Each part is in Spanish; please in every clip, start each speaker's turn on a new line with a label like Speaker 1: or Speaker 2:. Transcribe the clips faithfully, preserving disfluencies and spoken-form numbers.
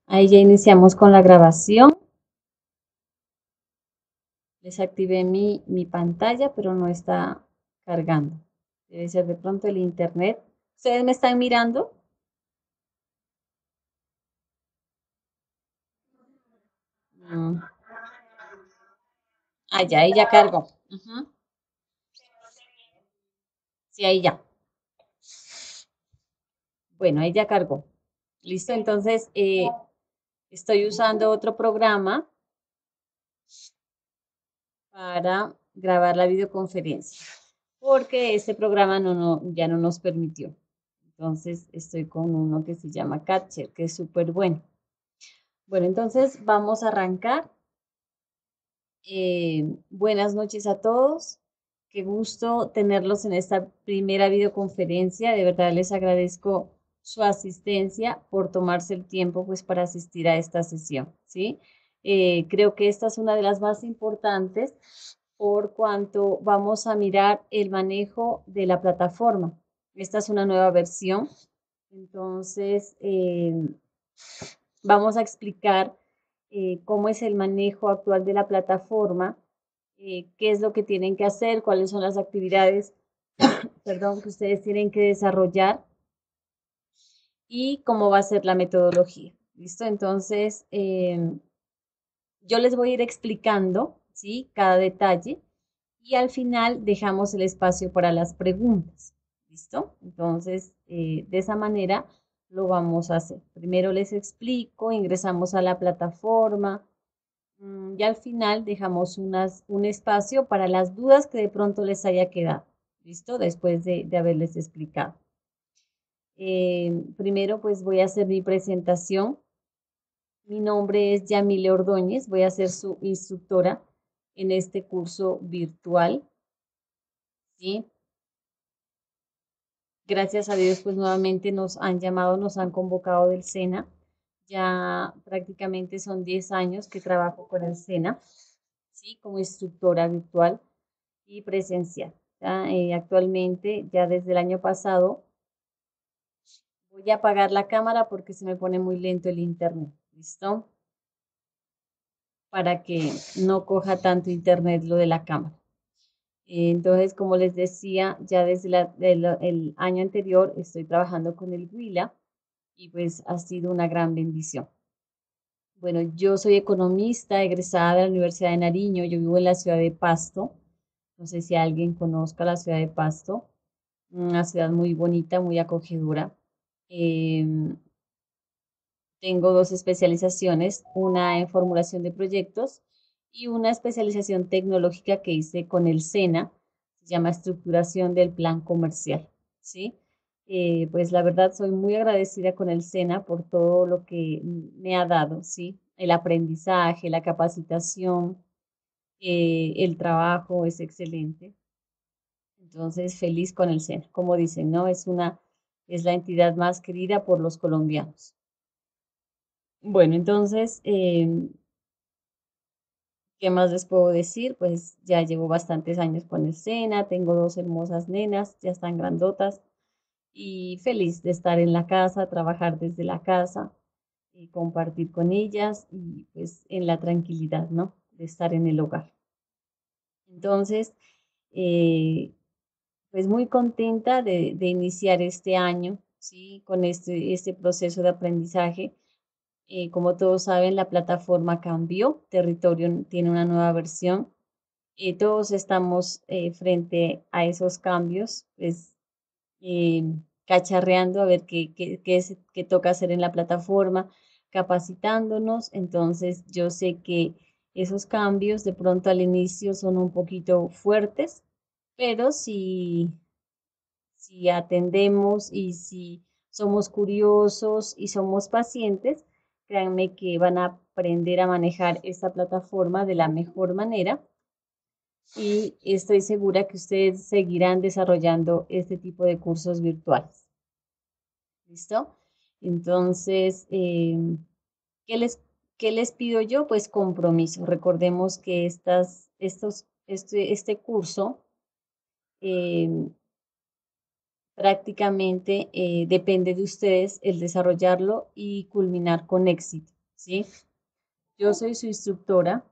Speaker 1: Ahí ya iniciamos con la grabación. Desactivé mi, mi pantalla, pero no está cargando. Debe ser de pronto el internet. ¿Ustedes me están mirando? Mm. Ah, ya, ahí ya cargó. Ujú. Sí, ahí ya. Bueno, ahí ya cargó. Listo, entonces eh, estoy usando otro programa para grabar la videoconferencia, porque este programa no, no, ya no nos permitió. Entonces estoy con uno que se llama Catcher, que es súper bueno. Bueno, entonces vamos a arrancar. Eh, buenas noches a todos. Qué gusto tenerlos en esta primera videoconferencia. De verdad les agradezco su asistencia por tomarse el tiempo pues para asistir a esta sesión, ¿sí? Eh, creo que esta es una de las más importantes por cuanto vamos a mirar el manejo de la plataforma. Esta es una nueva versión, entonces eh, vamos a explicar eh, cómo es el manejo actual de la plataforma, eh, qué es lo que tienen que hacer, cuáles son las actividades, perdón, que ustedes tienen que desarrollar y cómo va a ser la metodología. ¿Listo? Entonces, eh, yo les voy a ir explicando, ¿sí? Cada detalle y al final dejamos el espacio para las preguntas. ¿Listo? Entonces, eh, de esa manera lo vamos a hacer. Primero les explico, ingresamos a la plataforma, mm, y al final dejamos unas, un espacio para las dudas que de pronto les haya quedado. ¿Listo? Después de, de haberles explicado. Eh, primero, pues voy a hacer mi presentación. Mi nombre es Yamile Ordóñez, voy a ser su instructora en este curso virtual, ¿sí? Gracias a Dios, pues nuevamente nos han llamado, nos han convocado del SENA. Ya prácticamente son diez años que trabajo con el SENA, ¿sí? Como instructora virtual y presencial. ¿Ya? Eh, actualmente, ya desde el año pasado, voy a apagar la cámara porque se me pone muy lento el internet. ¿Listo? Para que no coja tanto internet lo de la cámara. Entonces, como les decía, ya desde la, el, el año anterior estoy trabajando con el Huila y pues ha sido una gran bendición. Bueno, yo soy economista, egresada de la Universidad de Nariño, yo vivo en la ciudad de Pasto, no sé si alguien conozca la ciudad de Pasto, una ciudad muy bonita, muy acogedora. Em, Tengo dos especializaciones, una en formulación de proyectos y una especialización tecnológica que hice con el SENA, se llama estructuración del plan comercial, ¿sí? Eh, pues la verdad soy muy agradecida con el SENA por todo lo que me ha dado, ¿sí? El aprendizaje, la capacitación, eh, el trabajo es excelente. Entonces, feliz con el SENA. Como dicen, ¿no? Es una, es la entidad más querida por los colombianos. Bueno, entonces, eh, ¿qué más les puedo decir? Pues ya llevo bastantes años con el SENA, tengo dos hermosas nenas, ya están grandotas y feliz de estar en la casa, trabajar desde la casa y compartir con ellas y pues en la tranquilidad, ¿no? De estar en el hogar. Entonces, eh, pues muy contenta de, de iniciar este año, ¿sí? Con este, este proceso de aprendizaje. Eh, como todos saben, la plataforma cambió, Territorio tiene una nueva versión. Eh, todos estamos eh, frente a esos cambios, pues eh, cacharreando a ver qué, qué, qué, es, qué toca hacer en la plataforma, capacitándonos. Entonces, yo sé que esos cambios de pronto al inicio son un poquito fuertes, pero si, si atendemos y si somos curiosos y somos pacientes, créanme que van a aprender a manejar esta plataforma de la mejor manera y estoy segura que ustedes seguirán desarrollando este tipo de cursos virtuales. ¿Listo? Entonces, eh, ¿qué les, qué les pido yo? Pues compromiso. Recordemos que estas, estos, este, este curso eh, prácticamente eh, depende de ustedes el desarrollarlo y culminar con éxito. ¿sí? Yo soy su instructora,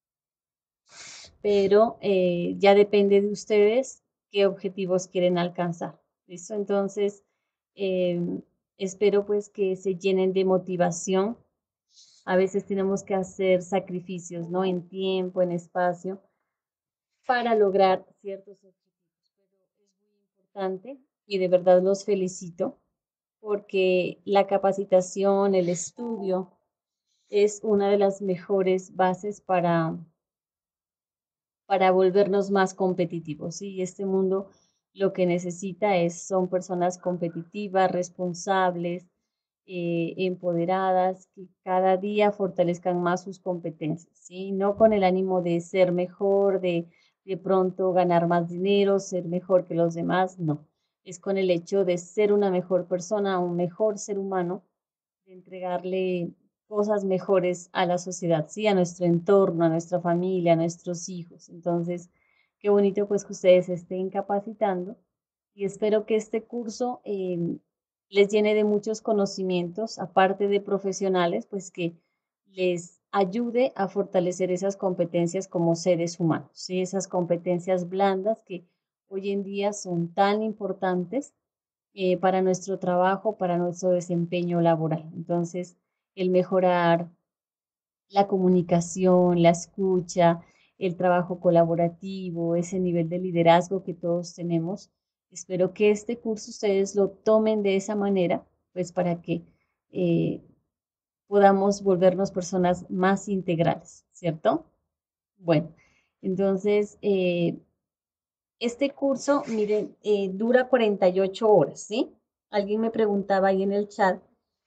Speaker 1: pero eh, ya depende de ustedes qué objetivos quieren alcanzar. ¿Listo? Entonces, eh, espero pues que se llenen de motivación. A veces tenemos que hacer sacrificios, ¿no? En tiempo, en espacio, para lograr ciertos objetivos. Pero es muy importante y de verdad los felicito porque la capacitación, el estudio, es una de las mejores bases para para volvernos más competitivos, ¿sí? Y este mundo lo que necesita es, son personas competitivas, responsables, eh, empoderadas, que cada día fortalezcan más sus competencias, ¿sí? No con el ánimo de ser mejor, de de pronto ganar más dinero, ser mejor que los demás, no. Es con el hecho de ser una mejor persona, un mejor ser humano, de entregarle cosas mejores a la sociedad, ¿sí? A nuestro entorno, a nuestra familia, a nuestros hijos. Entonces, qué bonito pues que ustedes se estén capacitando y espero que este curso eh, les llene de muchos conocimientos, aparte de profesionales, pues que les ayude a fortalecer esas competencias como seres humanos, ¿sí? Esas competencias blandas que hoy en día son tan importantes eh, para nuestro trabajo, para nuestro desempeño laboral. Entonces, el mejorar la comunicación, la escucha, el trabajo colaborativo, ese nivel de liderazgo que todos tenemos. Espero que este curso ustedes lo tomen de esa manera, pues para que eh, podamos volvernos personas más integrales, ¿cierto? Bueno, entonces, eh, este curso, miren, eh, dura cuarenta y ocho horas, ¿sí? Alguien me preguntaba ahí en el chat,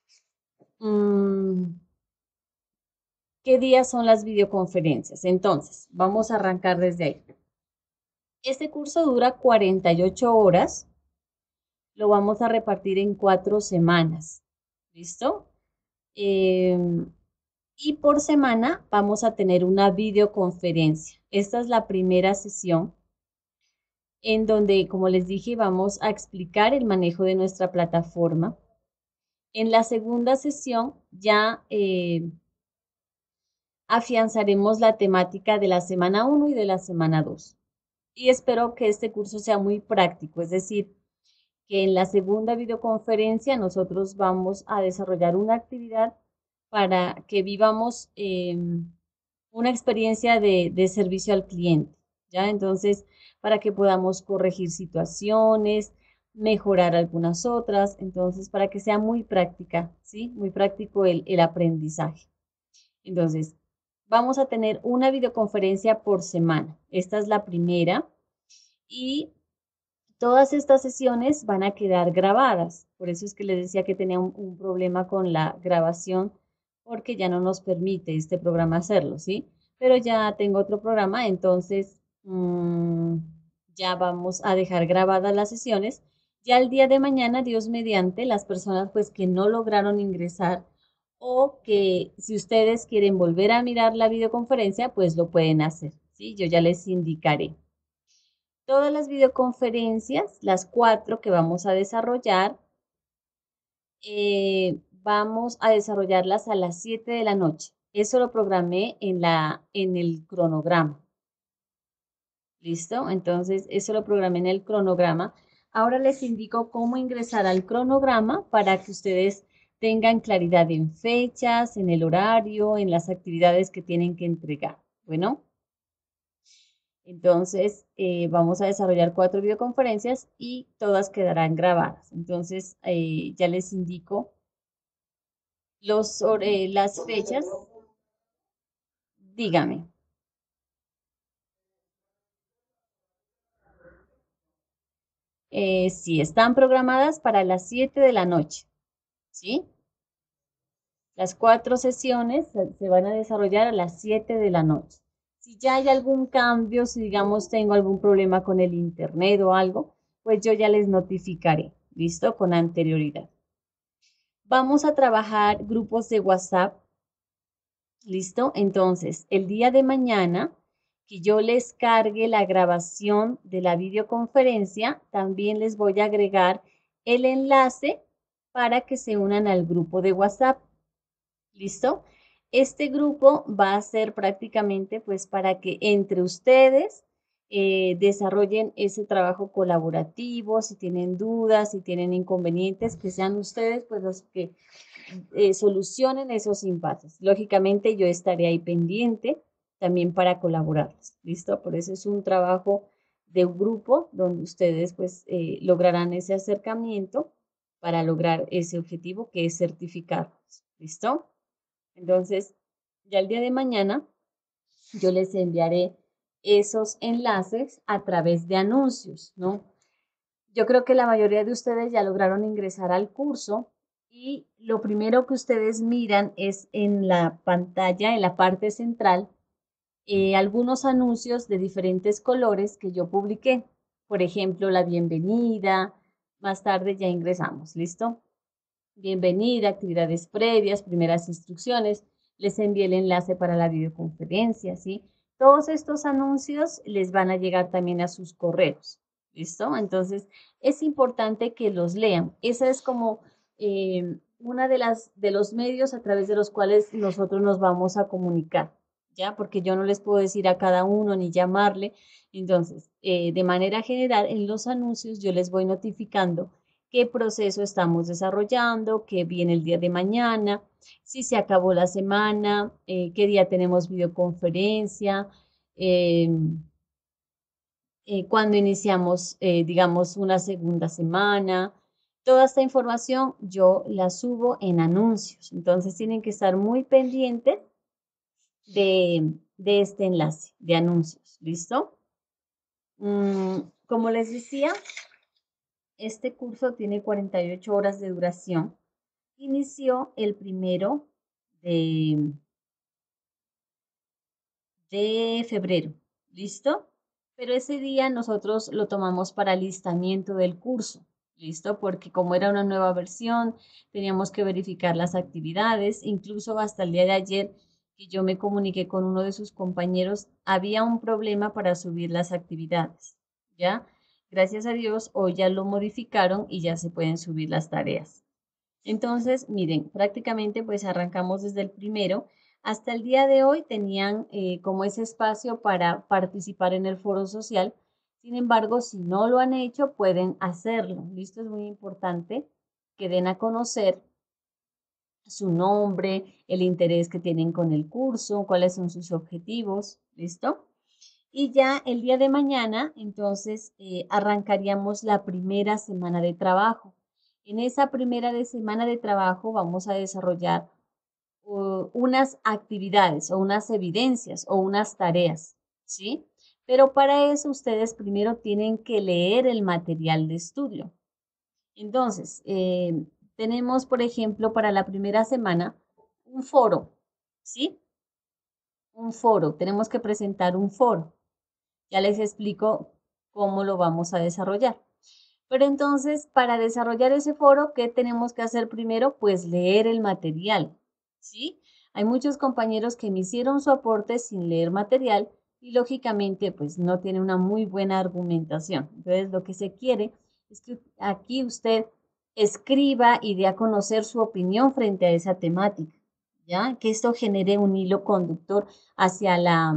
Speaker 1: mm, ¿qué días son las videoconferencias? Entonces, vamos a arrancar desde ahí. Este curso dura cuarenta y ocho horas, lo vamos a repartir en cuatro semanas, ¿listo? Eh, y por semana vamos a tener una videoconferencia. Esta es la primera sesión en donde, como les dije, vamos a explicar el manejo de nuestra plataforma. En la segunda sesión ya eh, afianzaremos la temática de la semana uno y de la semana dos. Y espero que este curso sea muy práctico, es decir, que en la segunda videoconferencia nosotros vamos a desarrollar una actividad para que vivamos eh, una experiencia de, de servicio al cliente, ¿ya? Entonces, para que podamos corregir situaciones, mejorar algunas otras, entonces, para que sea muy práctica, ¿sí? Muy práctico el, el aprendizaje. Entonces, vamos a tener una videoconferencia por semana. Esta es la primera y todas estas sesiones van a quedar grabadas. Por eso es que les decía que tenía un, un problema con la grabación porque ya no nos permite este programa hacerlo, ¿sí? Pero ya tengo otro programa, entonces mmm, ya vamos a dejar grabadas las sesiones. Ya el día de mañana, Dios mediante, las personas pues que no lograron ingresar o que si ustedes quieren volver a mirar la videoconferencia, pues lo pueden hacer, ¿sí? Yo ya les indicaré. Todas las videoconferencias, las cuatro que vamos a desarrollar, eh, vamos a desarrollarlas a las siete de la noche. Eso lo programé en, la, en el cronograma. ¿Listo? Entonces, eso lo programé en el cronograma. Ahora les indico cómo ingresar al cronograma para que ustedes tengan claridad en fechas, en el horario, en las actividades que tienen que entregar. Bueno. Entonces, eh, vamos a desarrollar cuatro videoconferencias y todas quedarán grabadas. Entonces, eh, ya les indico los, eh, las fechas. Dígame. Eh, sí, están programadas para las siete de la noche, ¿sí? Las cuatro sesiones se se van a desarrollar a las siete de la noche. Si ya hay algún cambio, si digamos tengo algún problema con el internet o algo, pues yo ya les notificaré, ¿listo? Con anterioridad. Vamos a trabajar grupos de WhatsApp. ¿Listo? Entonces, el día de mañana que yo les cargue la grabación de la videoconferencia, también les voy a agregar el enlace para que se unan al grupo de WhatsApp. ¿Listo? Este grupo va a ser prácticamente pues para que entre ustedes eh, desarrollen ese trabajo colaborativo, si tienen dudas, si tienen inconvenientes, que sean ustedes pues los que eh, solucionen esos impases. Lógicamente yo estaré ahí pendiente también para colaborarles, ¿listo? Por eso es un trabajo de un grupo donde ustedes pues eh, lograrán ese acercamiento para lograr ese objetivo que es certificarlos, ¿listo? Entonces, ya el día de mañana yo les enviaré esos enlaces a través de anuncios, ¿no? Yo creo que la mayoría de ustedes ya lograron ingresar al curso y lo primero que ustedes miran es en la pantalla, en la parte central, eh, algunos anuncios de diferentes colores que yo publiqué. Por ejemplo, la bienvenida. Más tarde ya ingresamos, ¿listo? Bienvenida, actividades previas, primeras instrucciones. Les envié el enlace para la videoconferencia, ¿sí? Todos estos anuncios les van a llegar también a sus correos, ¿listo? Entonces, es importante que los lean. Esa es como eh, una de las de los medios a través de los cuales nosotros nos vamos a comunicar, ¿ya? Porque yo no les puedo decir a cada uno ni llamarle. Entonces, eh, de manera general, en los anuncios yo les voy notificando qué proceso estamos desarrollando, qué viene el día de mañana, si se acabó la semana, eh, qué día tenemos videoconferencia, eh, eh, cuándo iniciamos, eh, digamos, una segunda semana. Toda esta información yo la subo en anuncios, entonces tienen que estar muy pendientes de, de este enlace de anuncios, ¿listo? Mm, como les decía, este curso tiene cuarenta y ocho horas de duración. Inició el primero de, de febrero, ¿listo? Pero ese día nosotros lo tomamos para alistamiento del curso, ¿listo? Porque como era una nueva versión, teníamos que verificar las actividades, incluso hasta el día de ayer que yo me comuniqué con uno de sus compañeros, había un problema para subir las actividades, ¿ya? Gracias a Dios, hoy ya lo modificaron y ya se pueden subir las tareas. Entonces, miren, prácticamente pues arrancamos desde el primero. Hasta el día de hoy tenían eh, como ese espacio para participar en el foro social. Sin embargo, si no lo han hecho, pueden hacerlo. Listo, es muy importante que den a conocer su nombre, el interés que tienen con el curso, cuáles son sus objetivos. ¿Listo? Y ya el día de mañana, entonces, eh, arrancaríamos la primera semana de trabajo. En esa primera de semana de trabajo vamos a desarrollar uh, unas actividades o unas evidencias o unas tareas, ¿sí? Pero para eso ustedes primero tienen que leer el material de estudio. Entonces, eh, tenemos, por ejemplo, para la primera semana un foro, ¿sí? Un foro, tenemos que presentar un foro. Ya les explico cómo lo vamos a desarrollar. Pero entonces, para desarrollar ese foro, ¿qué tenemos que hacer primero? Pues leer el material, ¿sí? Hay muchos compañeros que me hicieron su aporte sin leer material y lógicamente pues no tiene una muy buena argumentación. Entonces, lo que se quiere es que aquí usted escriba y dé a conocer su opinión frente a esa temática, ¿ya? Que esto genere un hilo conductor hacia la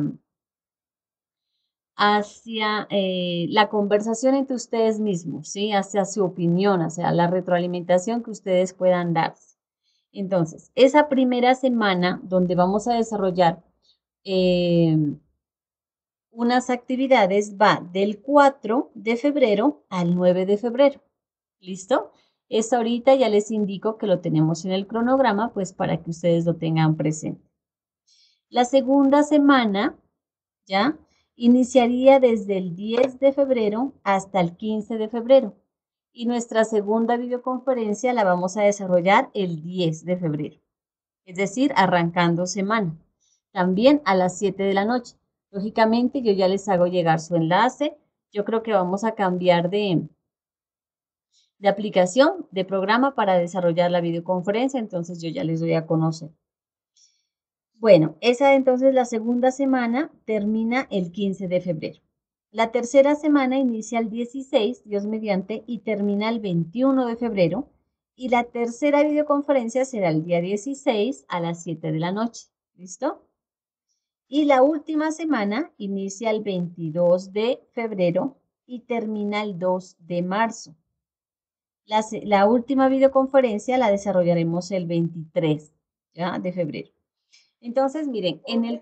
Speaker 1: hacia eh, la conversación entre ustedes mismos, ¿sí? Hacia su opinión, hacia la retroalimentación que ustedes puedan darse. Entonces, esa primera semana donde vamos a desarrollar eh, unas actividades va del cuatro de febrero al nueve de febrero. ¿Listo? Esto ahorita ya les indico que lo tenemos en el cronograma, pues para que ustedes lo tengan presente. La segunda semana, ¿ya? Iniciaría desde el diez de febrero hasta el quince de febrero. Y nuestra segunda videoconferencia la vamos a desarrollar el diez de febrero, es decir, arrancando semana. También a las siete de la noche. Lógicamente, yo ya les hago llegar su enlace. Yo creo que vamos a cambiar de, de aplicación, de programa para desarrollar la videoconferencia, entonces yo ya les doy a conocer. Bueno, esa entonces la segunda semana termina el quince de febrero. La tercera semana inicia el dieciséis, Dios mediante, y termina el veintiuno de febrero. Y la tercera videoconferencia será el día dieciséis a las siete de la noche. ¿Listo? Y la última semana inicia el veintidós de febrero y termina el dos de marzo. La, la última videoconferencia la desarrollaremos el veintitrés, ¿ya? De febrero. Entonces, miren, en el...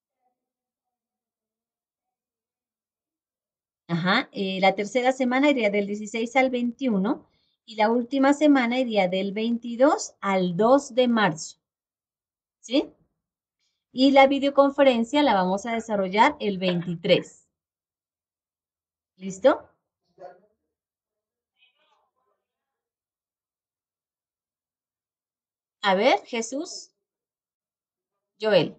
Speaker 1: Ajá, eh, la tercera semana iría del dieciséis al veintiuno y la última semana iría del veintidós al dos de marzo, ¿sí? Y la videoconferencia la vamos a desarrollar el veintitrés. ¿Listo? A ver, Jesús, Joel.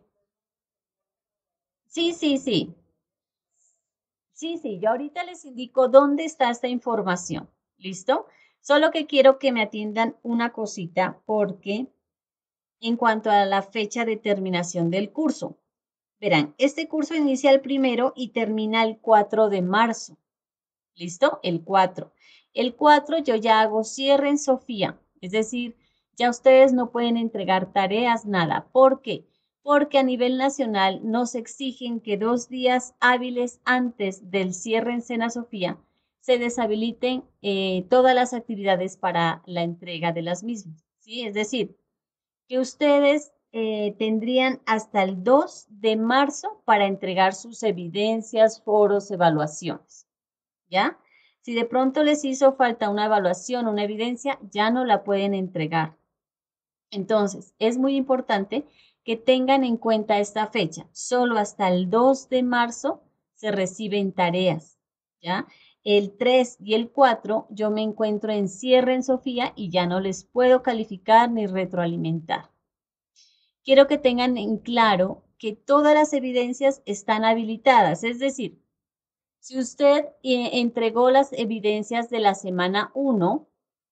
Speaker 1: Sí, sí, sí. Sí, sí, yo ahorita les indico dónde está esta información. ¿Listo? Solo que quiero que me atiendan una cosita porque en cuanto a la fecha de terminación del curso, verán, este curso inicia el primero y termina el cuatro de marzo. ¿Listo? El cuatro. El cuatro yo ya hago cierre en Sofía, es decir, ya ustedes no pueden entregar tareas, nada. ¿Por qué? Porque a nivel nacional nos exigen que dos días hábiles antes del cierre en Sena Sofía se deshabiliten eh, todas las actividades para la entrega de las mismas. ¿Sí? Es decir, que ustedes eh, tendrían hasta el dos de marzo para entregar sus evidencias, foros, evaluaciones. ¿Ya? Si de pronto les hizo falta una evaluación, una evidencia, ya no la pueden entregar. Entonces, es muy importante que tengan en cuenta esta fecha. Solo hasta el dos de marzo se reciben tareas, ¿ya? El tres y el cuatro yo me encuentro en cierre en Sofía y ya no les puedo calificar ni retroalimentar. Quiero que tengan en claro que todas las evidencias están habilitadas, es decir, si usted eh, entregó las evidencias de la semana uno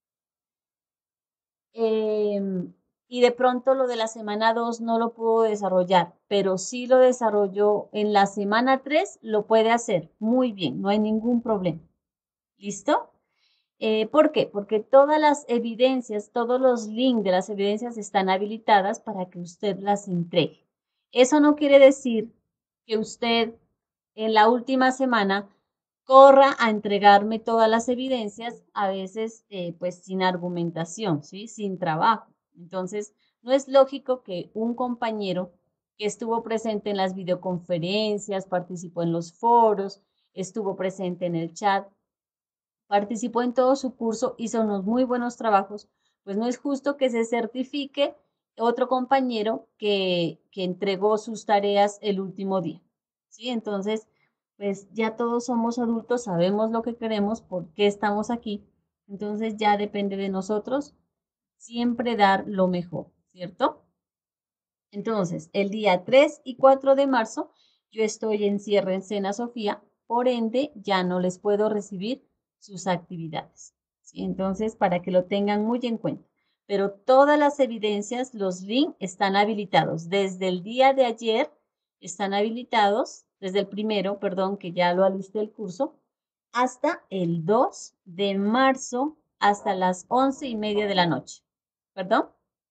Speaker 1: eh, y de pronto lo de la semana dos no lo pudo desarrollar, pero sí lo desarrolló en la semana tres, lo puede hacer muy bien, no hay ningún problema. ¿Listo? Eh, ¿por qué? Porque todas las evidencias, todos los links de las evidencias están habilitadas para que usted las entregue. Eso no quiere decir que usted en la última semana corra a entregarme todas las evidencias, a veces eh, pues sin argumentación, ¿sí? Sin trabajo. Entonces, no es lógico que un compañero que estuvo presente en las videoconferencias, participó en los foros, estuvo presente en el chat, participó en todo su curso, hizo unos muy buenos trabajos, pues no es justo que se certifique otro compañero que, que entregó sus tareas el último día. ¿Sí? Entonces, pues ya todos somos adultos, sabemos lo que queremos, por qué estamos aquí. Entonces ya depende de nosotros siempre dar lo mejor, ¿cierto? Entonces, el día tres y cuatro de marzo, yo estoy en cierre en Sena Sofía, por ende, ya no les puedo recibir sus actividades. ¿Sí? Entonces, para que lo tengan muy en cuenta. Pero todas las evidencias, los links están habilitados. Desde el día de ayer están habilitados, desde el primero, perdón, que ya lo alisté el curso, hasta el dos de marzo, hasta las once y media de la noche. ¿Perdón?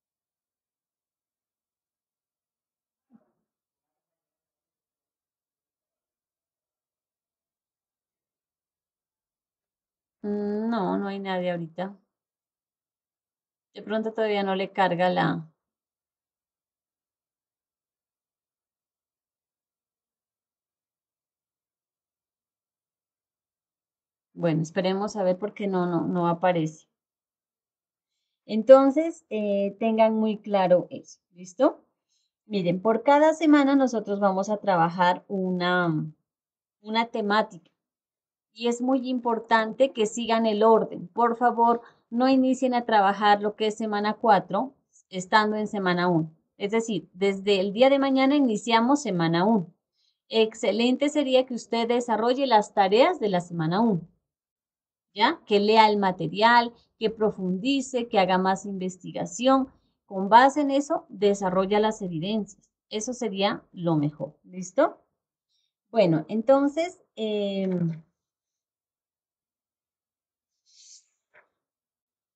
Speaker 1: Mm, no, no hay nadie ahorita. De pronto todavía no le carga la... Bueno, esperemos a ver porque no, no, no aparece. Entonces, eh, tengan muy claro eso, ¿listo? Miren, por cada semana nosotros vamos a trabajar una, una temática y es muy importante que sigan el orden. Por favor, no inicien a trabajar lo que es semana cuatro estando en semana uno. Es decir, desde el día de mañana iniciamos semana uno. Excelente sería que usted desarrolle las tareas de la semana uno, ¿ya? Que lea el material, que profundice, que haga más investigación. Con base en eso, desarrolla las evidencias. Eso sería lo mejor. ¿Listo? Bueno, entonces, eh,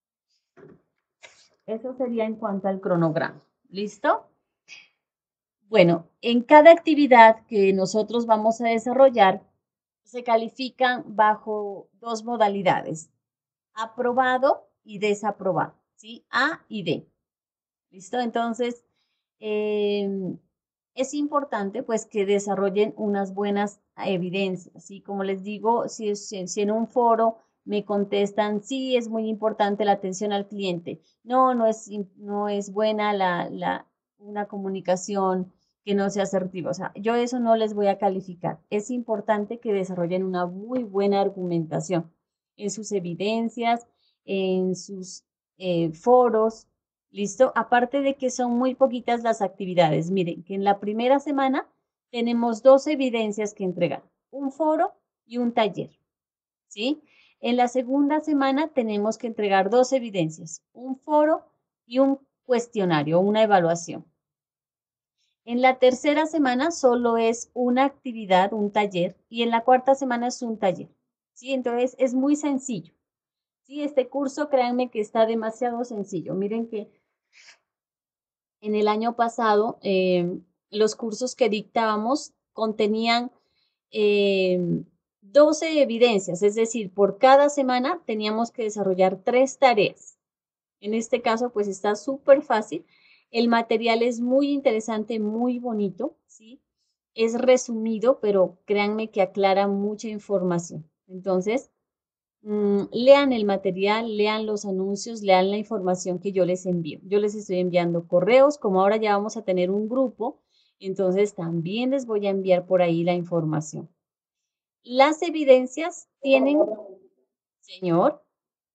Speaker 1: eso sería en cuanto al cronograma. ¿Listo? Bueno, en cada actividad que nosotros vamos a desarrollar, se califican bajo dos modalidades, aprobado y desaprobado, ¿sí? A y D. ¿Listo? Entonces, em, es importante pues que desarrollen unas buenas evidencias, ¿sí? Como les digo, si, es- si, si en un foro me contestan, sí, es muy importante la atención al cliente, no, no es, im- no es buena la, la, una comunicación que no sea asertiva, o sea, yo eso no les voy a calificar. Es importante que desarrollen una muy buena argumentación en sus evidencias, en sus eh, foros. ¿Listo? Aparte de que son muy poquitas las actividades. Miren, que en la primera semana tenemos dos evidencias que entregar, un foro y un taller, ¿sí? En la segunda semana tenemos que entregar dos evidencias, un foro y un cuestionario, una evaluación. En la tercera semana solo es una actividad, un taller, y en la cuarta semana es un taller, ¿sí? Entonces es muy sencillo. Sí, este curso, créanme que está demasiado sencillo. Miren que en el año pasado, eh, los cursos que dictábamos contenían eh, doce evidencias, es decir, por cada semana teníamos que desarrollar tres tareas. En este caso, pues está súper fácil. El material es muy interesante, muy bonito, ¿sí? Es resumido, pero créanme que aclara mucha información. Entonces, Mm, lean el material, lean los anuncios, lean la información que yo les envío. Yo les estoy enviando correos, como ahora ya vamos a tener un grupo, entonces también les voy a enviar por ahí la información. Las evidencias tienen, señor,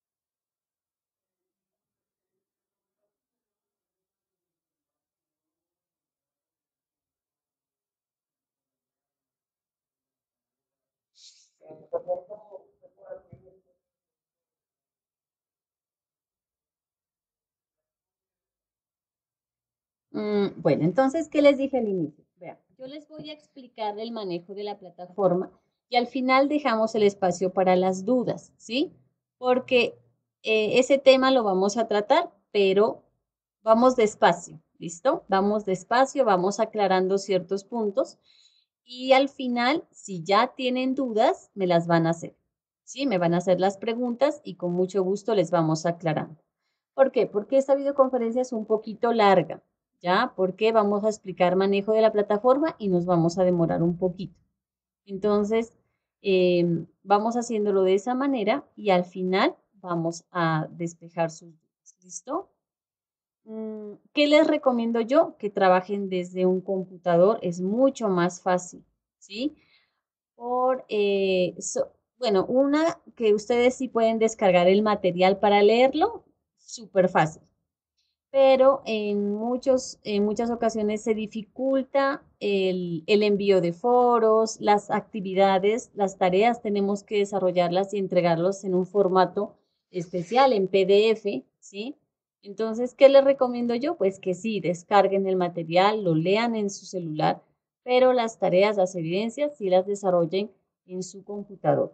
Speaker 1: Mm, bueno, entonces, ¿qué les dije al inicio? Vean, yo les voy a explicar el manejo de la plataforma y al final dejamos el espacio para las dudas, ¿sí? Porque eh, ese tema lo vamos a tratar, pero vamos despacio, ¿listo? Vamos despacio, vamos aclarando ciertos puntos y al final, si ya tienen dudas, me las van a hacer, ¿sí? Me van a hacer las preguntas y con mucho gusto les vamos aclarando. ¿Por qué? Porque esta videoconferencia es un poquito larga, ¿ya? Porque vamos a explicar manejo de la plataforma y nos vamos a demorar un poquito. Entonces, eh, vamos haciéndolo de esa manera y al final vamos a despejar sus dudas. ¿Listo? Mm, ¿Qué les recomiendo yo? Que trabajen desde un computador, es mucho más fácil, ¿sí? Por, eh, so- bueno, una que ustedes sí pueden descargar el material para leerlo, súper fácil, pero en muchos, en muchas ocasiones se dificulta el, el envío de foros, las actividades, las tareas, tenemos que desarrollarlas y entregarlos en un formato especial, en P D F, ¿sí? Entonces, ¿qué les recomiendo yo? Pues que sí, descarguen el material, lo lean en su celular, pero las tareas, las evidencias, sí las desarrollen en su computador,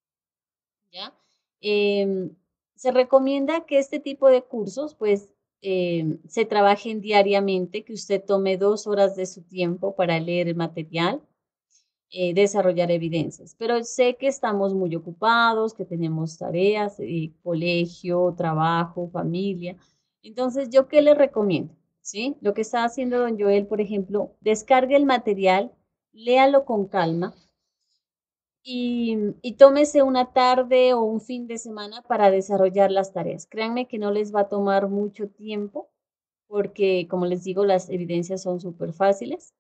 Speaker 1: ¿ya? Em, Se recomienda que este tipo de cursos, pues, em, se trabajen diariamente, que usted tome dos horas de su tiempo para leer el material, eh, desarrollar evidencias. Pero sé que estamos muy ocupados, que tenemos tareas, eh, colegio, trabajo, familia. Entonces, ¿yo qué les recomiendo? ¿Sí? Lo que está haciendo don Joel, por ejemplo, descargue el material, léalo con calma y, y tómese una tarde o un fin de semana para desarrollar las tareas. Créanme que no les va a tomar mucho tiempo porque, como les digo, las evidencias son súper fáciles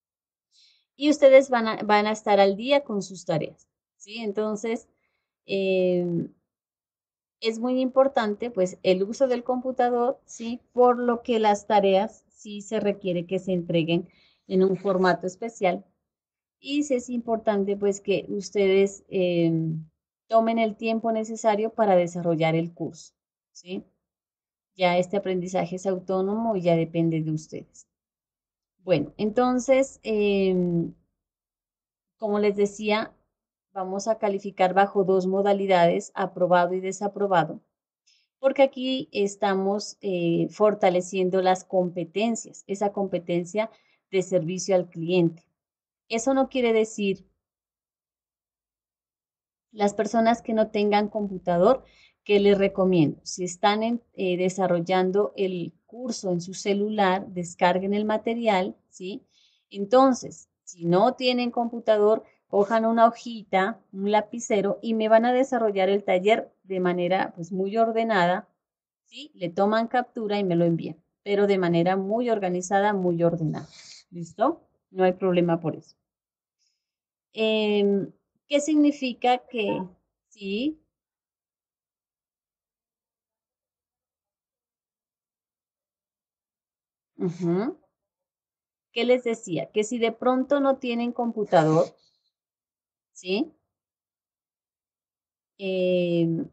Speaker 1: y ustedes van a, van a estar al día con sus tareas, ¿sí? Entonces, eh, es muy importante, pues, el uso del computador, ¿sí? Por lo que las tareas sí se requiere que se entreguen en un formato especial. Y sí es importante pues que ustedes eh, tomen el tiempo necesario para desarrollar el curso, ¿sí? Ya este aprendizaje es autónomo y ya depende de ustedes. Bueno, entonces, em, como les decía, vamos a calificar bajo dos modalidades, aprobado y desaprobado, porque aquí estamos eh, fortaleciendo las competencias. Esa competencia de servicio al cliente. Eso no quiere decir las personas que no tengan computador, que les recomiendo, si están en, eh, desarrollando el curso en su celular, descarguen el material, ¿sí? Entonces, si no tienen computador, cojan una hojita, un lapicero y me van a desarrollar el taller de manera pues muy ordenada, ¿sí? Le toman captura y me lo envían, pero de manera muy organizada, muy ordenada. ¿Listo? No hay problema por eso. Em, ¿qué significa que sí? Ujú. ¿Qué les decía? Que si de pronto no tienen computador, ¿sí? Em,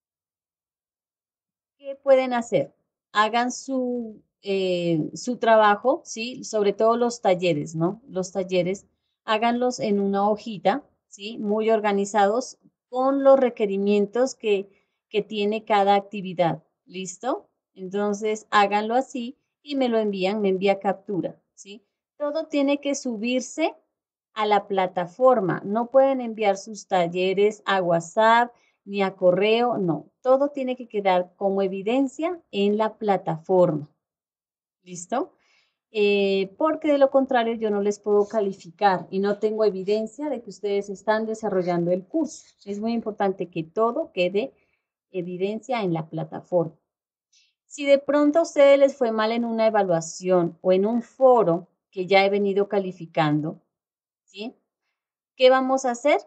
Speaker 1: ¿qué pueden hacer? Hagan su, eh, su trabajo, ¿sí? Sobre todo los talleres, ¿no? Los talleres, háganlos en una hojita, ¿sí? Muy organizados con los requerimientos que, que tiene cada actividad. ¿Listo? Entonces, háganlo así y me lo envían, me envía captura, ¿sí? Todo tiene que subirse a la plataforma. No pueden enviar sus talleres a WhatsApp ni a correo, no. Todo tiene que quedar como evidencia en la plataforma. ¿Listo? Eh, porque de lo contrario yo no les puedo calificar y no tengo evidencia de que ustedes están desarrollando el curso. Es muy importante que todo quede evidencia en la plataforma. Si de pronto a ustedes les fue mal en una evaluación o en un foro que ya he venido calificando, ¿sí? ¿Qué vamos a hacer?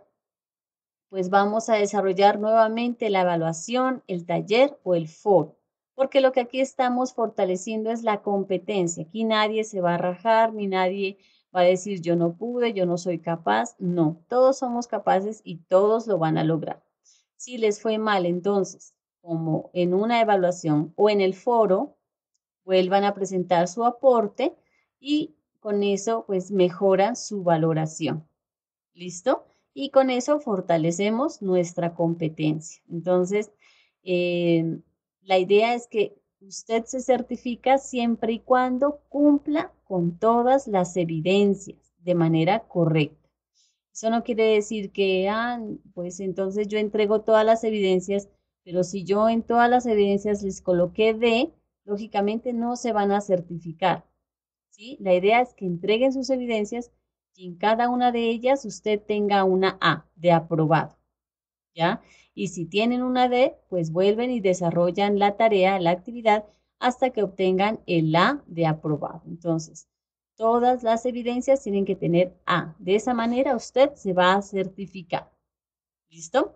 Speaker 1: Pues vamos a desarrollar nuevamente la evaluación, el taller o el foro, porque lo que aquí estamos fortaleciendo es la competencia. Aquí nadie se va a rajar, ni nadie va a decir yo no pude, yo no soy capaz. No, todos somos capaces y todos lo van a lograr. Si les fue mal, entonces, como en una evaluación o en el foro, vuelvan a presentar su aporte y con eso pues mejoran su valoración. ¿Listo? Y con eso fortalecemos nuestra competencia. Entonces, eh, la idea es que usted se certifica siempre y cuando cumpla con todas las evidencias de manera correcta. Eso no quiere decir que, ah, pues entonces yo entrego todas las evidencias, pero si yo en todas las evidencias les coloqué D, lógicamente no se van a certificar. ¿Sí? La idea es que entreguen sus evidencias y en cada una de ellas usted tenga una A de aprobado, ¿ya? Y si tienen una D, pues vuelven y desarrollan la tarea, la actividad, hasta que obtengan el A de aprobado. Entonces, todas las evidencias tienen que tener A. De esa manera usted se va a certificar. ¿Listo?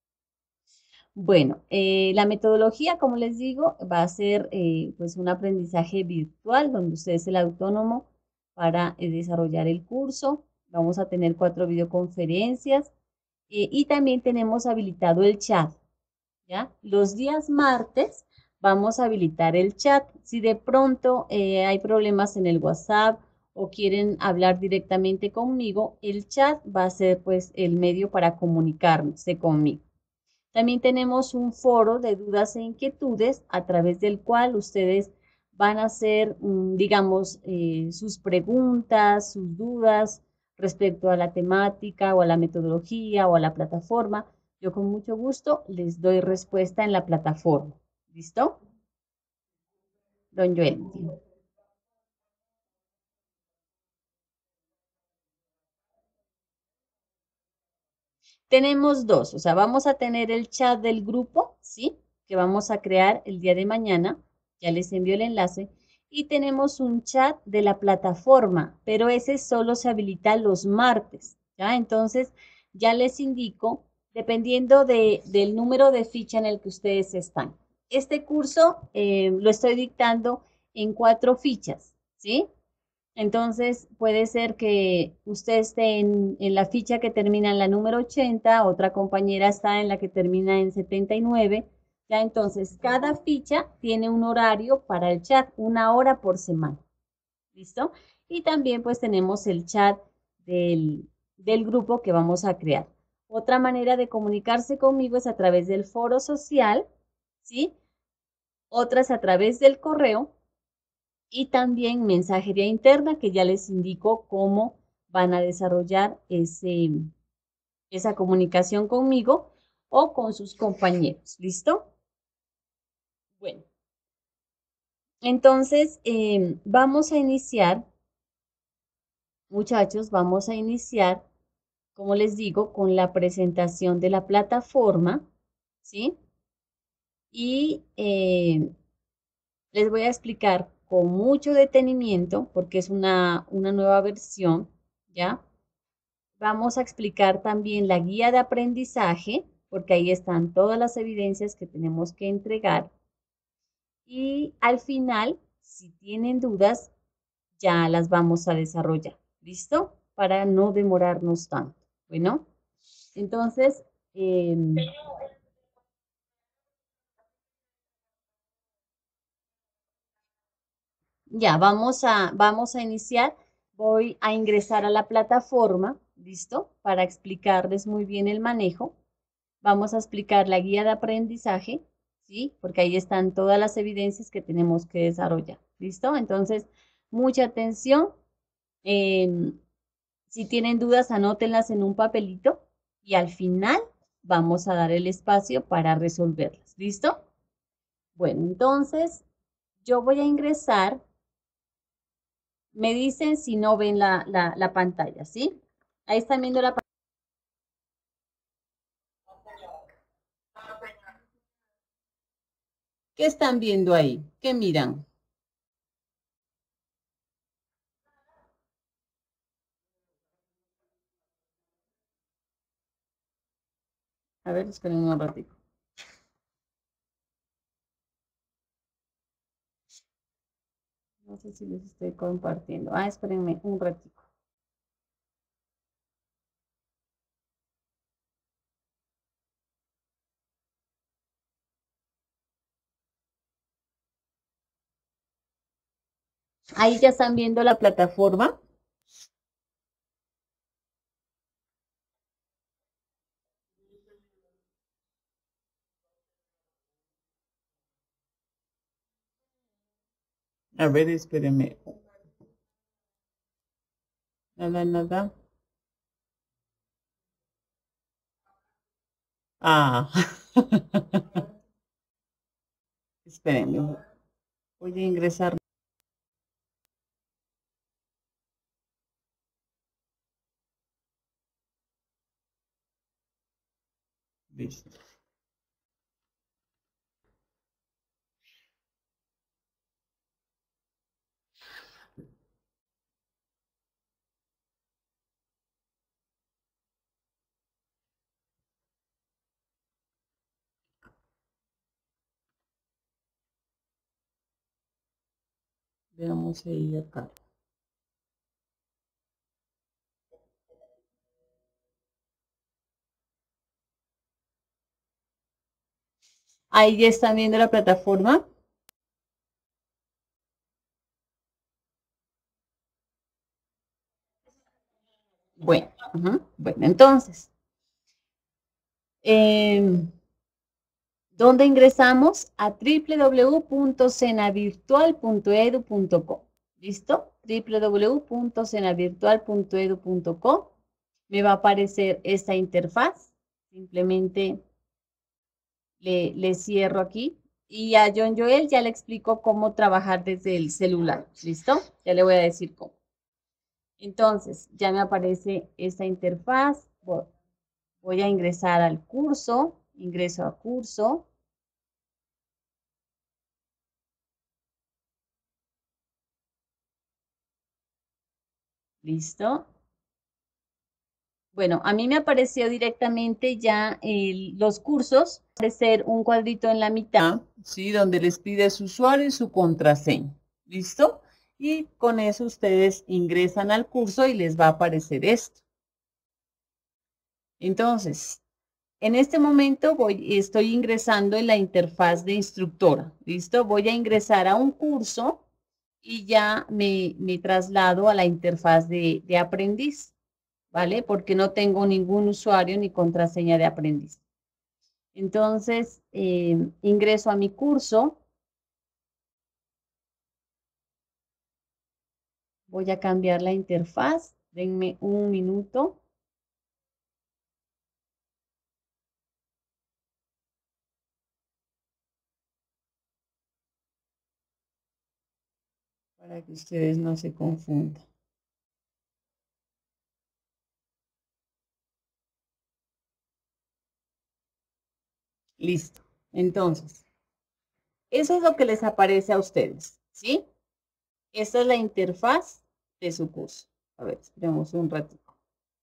Speaker 1: Bueno, eh, la metodología, como les digo, va a ser eh, pues un aprendizaje virtual donde usted es el autónomo para eh, desarrollar el curso. Vamos a tener cuatro videoconferencias eh, y también tenemos habilitado el chat, ¿ya? Los días martes vamos a habilitar el chat. Si de pronto eh, hay problemas en el WhatsApp o quieren hablar directamente conmigo, el chat va a ser pues el medio para comunicarse conmigo. También tenemos un foro de dudas e inquietudes a través del cual ustedes van a hacer, mm, digamos, eh, sus preguntas, sus dudas respecto a la temática o a la metodología o a la plataforma. Yo con mucho gusto les doy respuesta en la plataforma. ¿Listo? Don Joel. Tenemos dos, o sea, vamos a tener el chat del grupo, ¿sí? Que vamos a crear el día de mañana, ya les envío el enlace, y tenemos un chat de la plataforma, pero ese solo se habilita los martes, ¿ya? Entonces, ya les indico, dependiendo de, del número de ficha en el que ustedes están. Este curso eh, lo estoy dictando en cuatro fichas, ¿sí? Entonces, puede ser que usted esté en, en la ficha que termina en la número ochenta, otra compañera está en la que termina en setenta y nueve. Ya entonces, cada ficha tiene un horario para el chat, una hora por semana. ¿Listo? Y también pues tenemos el chat del, del grupo que vamos a crear. Otra manera de comunicarse conmigo es a través del foro social, ¿sí? Otras a través del correo y también mensajería interna, que ya les indico cómo van a desarrollar ese, esa comunicación conmigo o con sus compañeros. ¿Listo? Bueno, entonces eh, vamos a iniciar, muchachos, vamos a iniciar, como les digo, con la presentación de la plataforma, ¿sí? Y eh, les voy a explicar con mucho detenimiento, porque es una, una nueva versión, ¿ya? Vamos a explicar también la guía de aprendizaje, porque ahí están todas las evidencias que tenemos que entregar. Y al final, si tienen dudas, ya las vamos a desarrollar. ¿Listo? Para no demorarnos tanto. Bueno, entonces, eh, ya vamos a, vamos a iniciar. Voy a ingresar a la plataforma, ¿listo? Para explicarles muy bien el manejo. Vamos a explicar la guía de aprendizaje, ¿sí? Porque ahí están todas las evidencias que tenemos que desarrollar, ¿listo? Entonces, mucha atención. Eh, si tienen dudas, anótenlas en un papelito y al final vamos a dar el espacio para resolverlas, ¿listo? Bueno, entonces yo voy a ingresar. Me dicen si no ven la, la, la pantalla, ¿sí? Ahí están viendo la pantalla. ¿Qué están viendo ahí? ¿Qué miran? A ver, esperen un ratito. No sé si les estoy compartiendo. Ah, espérenme un ratito. Ahí ya están viendo la plataforma. A ver, espérenme. Nada, nada. Ah. Espérenme. Voy a ingresar. Listo. Veamos ahí acá. Ahí ya están viendo la plataforma. Bueno, uh-huh. Bueno, entonces, eh, ¿dónde ingresamos? A w w w punto senavirtual punto edu punto co. ¿Listo? w w w punto senavirtual punto edu punto co. Me va a aparecer esta interfaz. Simplemente le, le cierro aquí. Y a John Joel ya le explico cómo trabajar desde el celular. ¿Listo? Ya le voy a decir cómo. Entonces, ya me aparece esta interfaz. Voy a ingresar al curso. Ingreso a curso. ¿Listo? Bueno, a mí me apareció directamente ya el- los cursos, aparecer un cuadrito en la mitad, ¿sí? Donde les pide su usuario y su contraseña. ¿Listo? Y con eso ustedes ingresan al curso y les va a aparecer esto. Entonces, en este momento voy, estoy ingresando en la interfaz de instructora. ¿Listo? Voy a ingresar a un curso y ya me, me traslado a la interfaz de, de aprendiz. ¿Vale? Porque no tengo ningún usuario ni contraseña de aprendiz. Entonces, eh, ingreso a mi curso. Voy a cambiar la interfaz. Denme un minuto. Para que ustedes no se confundan. Listo. Entonces, eso es lo que les aparece a ustedes, ¿sí? Esta es la interfaz de su curso. A ver, esperemos un ratito.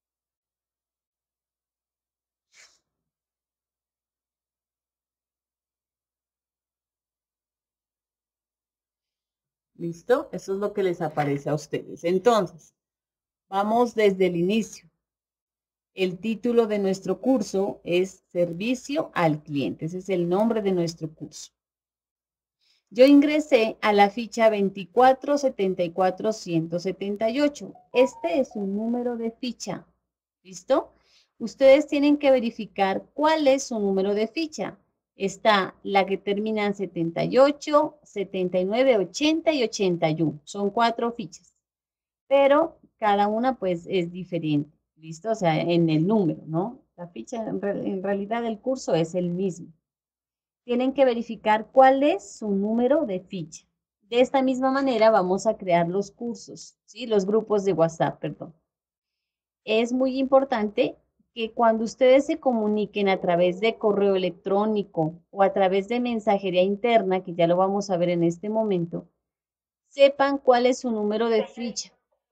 Speaker 1: ¿Listo? Eso es lo que les aparece a ustedes. Entonces, vamos desde el inicio. El título de nuestro curso es Servicio al Cliente. Ese es el nombre de nuestro curso. Yo ingresé a la ficha veinticuatro setenta y cuatro ciento setenta y ocho. Este es un número de ficha. ¿Listo? Ustedes tienen que verificar cuál es su número de ficha. Está la que termina en setenta y ocho, setenta y nueve, ochenta y ochenta y uno. Son cuatro fichas, pero cada una pues es diferente. ¿Listo? O sea, en el número, ¿no? La ficha en, re en realidad del curso es el mismo. Tienen que verificar cuál es su número de ficha. De esta misma manera vamos a crear los cursos, ¿sí? Los grupos de WhatsApp, perdón. Es muy importante que cuando ustedes se comuniquen a través de correo electrónico o a través de mensajería interna, que ya lo vamos a ver en este momento, sepan cuál es su número de ficha.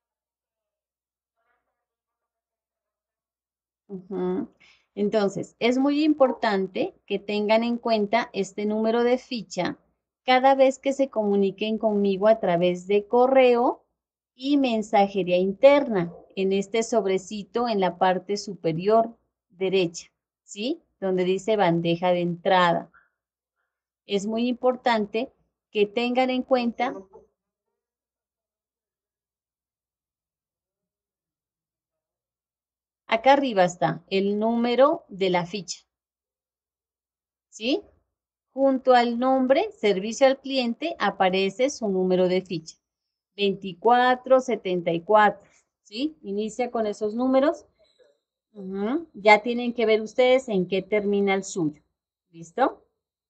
Speaker 1: Uh-huh. Entonces, es muy importante que tengan en cuenta este número de ficha cada vez que se comuniquen conmigo a través de correo y mensajería interna en este sobrecito en la parte superior derecha, ¿sí? Donde dice bandeja de entrada. Es muy importante que tengan en cuenta, acá arriba está el número de la ficha, ¿sí? Junto al nombre, servicio al cliente, aparece su número de ficha. veinticuatro setenta y cuatro, ¿sí? Inicia con esos números. Uh-huh. Ya tienen que ver ustedes en qué termina el suyo. ¿Listo?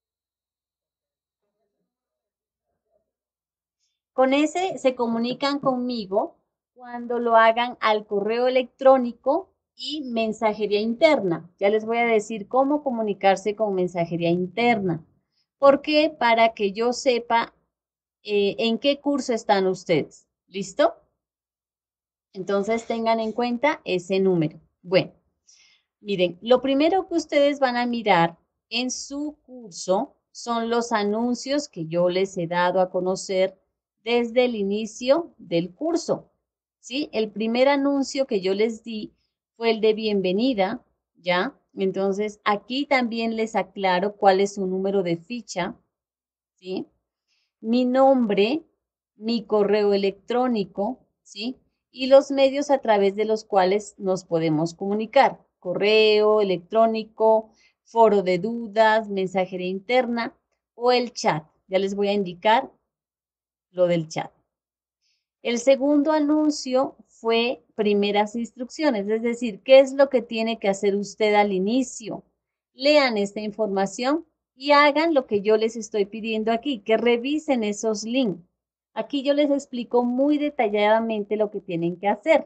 Speaker 1: Con ese se comunican conmigo cuando lo hagan al correo electrónico y mensajería interna. Ya les voy a decir cómo comunicarse con mensajería interna. ¿Por qué? Para que yo sepa eh, en qué curso están ustedes. ¿Listo? Entonces tengan en cuenta ese número. Bueno, miren, lo primero que ustedes van a mirar en su curso son los anuncios que yo les he dado a conocer desde el inicio del curso. ¿Sí? El primer anuncio que yo les di fue el de bienvenida, ¿ya? Entonces, aquí también les aclaro cuál es su número de ficha, ¿sí? Mi nombre, mi correo electrónico, ¿sí? Y los medios a través de los cuales nos podemos comunicar. Correo electrónico, foro de dudas, mensajería interna o el chat. Ya les voy a indicar lo del chat. El segundo anuncio fue primeras instrucciones, es decir, ¿qué es lo que tiene que hacer usted al inicio? Lean esta información y hagan lo que yo les estoy pidiendo aquí, que revisen esos links. Aquí yo les explico muy detalladamente lo que tienen que hacer.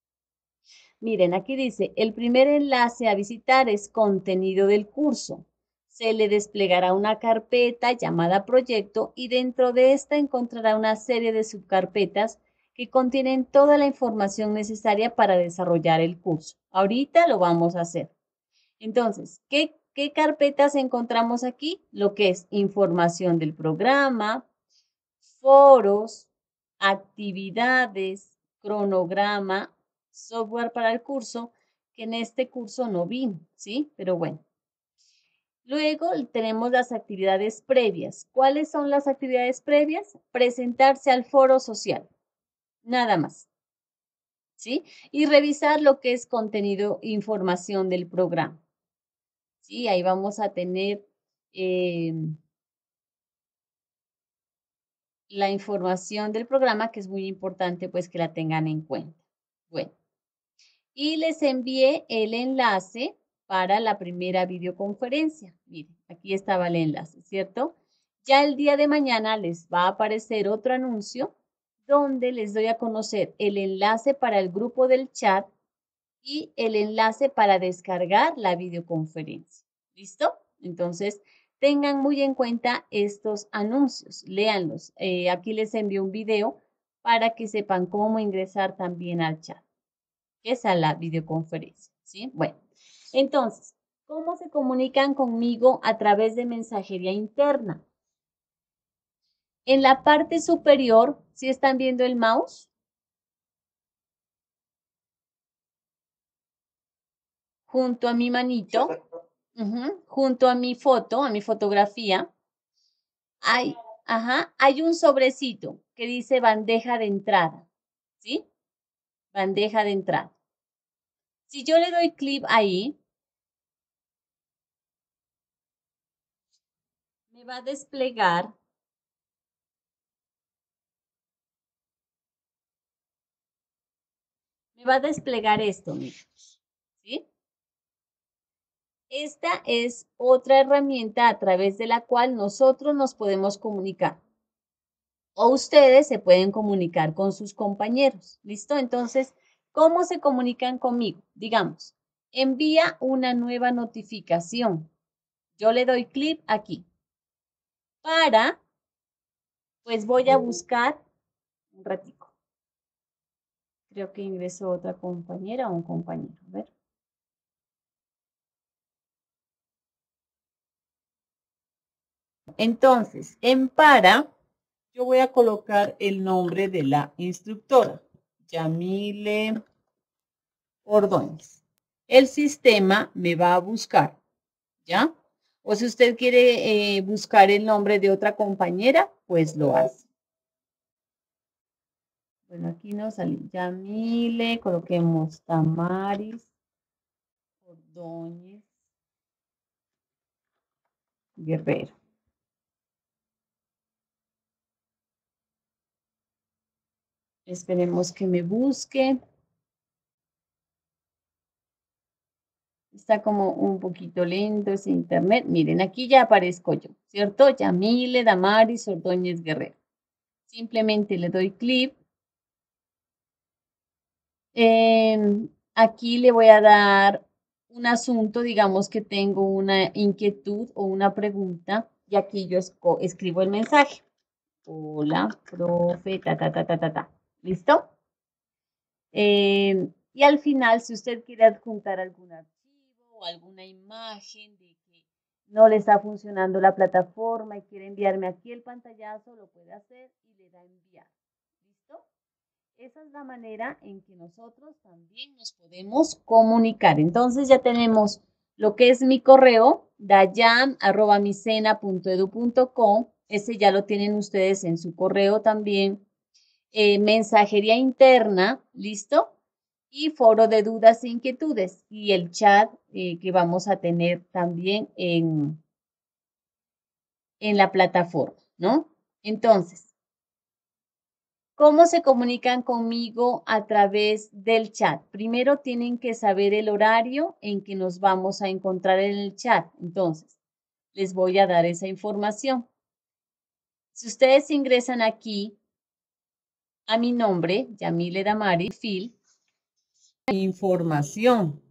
Speaker 1: Miren, aquí dice, el primer enlace a visitar es contenido del curso. Se le desplegará una carpeta llamada proyecto y dentro de esta encontrará una serie de subcarpetas que contienen toda la información necesaria para desarrollar el curso. Ahorita lo vamos a hacer. Entonces, ¿qué, qué carpetas encontramos aquí? Lo que es información del programa, foros, actividades, cronograma, software para el curso, que en este curso no vi, ¿sí? Pero bueno. Luego tenemos las actividades previas. ¿Cuáles son las actividades previas? Presentarse al foro social, nada más, ¿sí? Y revisar lo que es contenido, información del programa, ¿sí? Ahí vamos a tener eh, la información del programa, que es muy importante pues que la tengan en cuenta. Bueno, y les envié el enlace para la primera videoconferencia. Miren, aquí estaba el enlace, ¿cierto? Ya el día de mañana les va a aparecer otro anuncio donde les doy a conocer el enlace para el grupo del chat y el enlace para descargar la videoconferencia. ¿Listo? Entonces, tengan muy en cuenta estos anuncios, léanlos. Eh, aquí les envío un video para que sepan cómo ingresar también al chat, que es a la videoconferencia, ¿sí? Bueno, entonces, ¿cómo se comunican conmigo a través de mensajería interna? En la parte superior, ¿sí están viendo el mouse? Junto a mi manito, uh-huh, junto a mi foto, a mi fotografía, hay, ajá, hay un sobrecito que dice bandeja de entrada, ¿sí? Bandeja de entrada. Si yo le doy clic ahí, me va a desplegar, me va a desplegar esto, ¿sí? Esta es otra herramienta a través de la cual nosotros nos podemos comunicar. O ustedes se pueden comunicar con sus compañeros. ¿Listo? Entonces, ¿cómo se comunican conmigo? Digamos, envía una nueva notificación. Yo le doy clic aquí. Para, pues voy a buscar un ratico. Creo que ingresó otra compañera o un compañero. A ver. Entonces, en para, yo voy a colocar el nombre de la instructora, Yamile Ordóñez. El sistema me va a buscar, ¿ya? O si usted quiere eh, buscar el nombre de otra compañera, pues lo hace. Bueno, aquí nos salió Yamile, coloquemos Tamaris Ordóñez Guerrero. Esperemos que me busque. Está como un poquito lento ese internet. Miren, aquí ya aparezco yo, ¿cierto? Yamile Damaris Ordóñez Guerrero. Simplemente le doy clic. Eh, aquí le voy a dar un asunto, digamos que tengo una inquietud o una pregunta, y aquí yo escribo el mensaje. Hola, profe, ta, ta, ta, ta, ta, ta. ¿Listo? Eh, y al final, si usted quiere adjuntar algún archivo o alguna imagen de que no le está funcionando la plataforma y quiere enviarme aquí el pantallazo, lo puede hacer y le da enviar. ¿Listo? Esa es la manera en que nosotros también nos podemos comunicar. Entonces ya tenemos lo que es mi correo, dayan arroba micena punto edu punto co. Ese ya lo tienen ustedes en su correo también. Eh, mensajería interna, ¿listo? Y foro de dudas e inquietudes. Y el chat eh, que vamos a tener también en, en la plataforma, ¿no? Entonces, ¿cómo se comunican conmigo a través del chat? Primero tienen que saber el horario en que nos vamos a encontrar en el chat. Entonces, les voy a dar esa información. Si ustedes ingresan aquí a mi nombre, Yamile Damari Phil, información.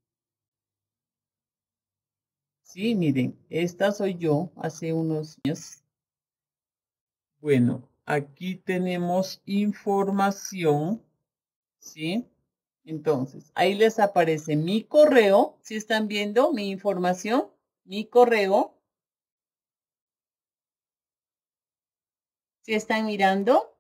Speaker 1: Sí, miren, esta soy yo hace unos años. Bueno, aquí tenemos información, ¿sí? Entonces, ahí les aparece mi correo, ¿sí están viendo mi información? Mi correo. ¿Sí están mirando?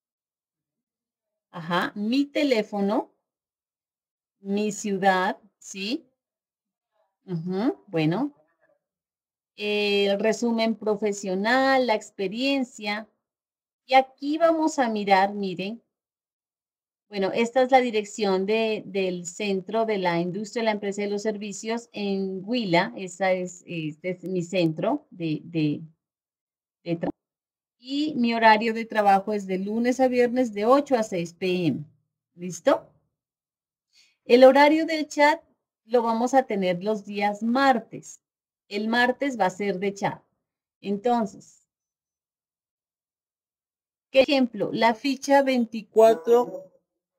Speaker 1: Ajá, mi teléfono, mi ciudad, ¿sí? Uh-huh, bueno, el resumen profesional, la experiencia. Y aquí vamos a mirar, miren, bueno, esta es la dirección de, del centro de la industria, la empresa de los servicios en Huila. Esa es, este es mi centro de, de, de trabajo. y mi horario de trabajo es de lunes a viernes de ocho a seis p m ¿Listo? El horario del chat lo vamos a tener los días martes. El martes va a ser de chat. Entonces, ¿qué ejemplo? La ficha veinticuatro.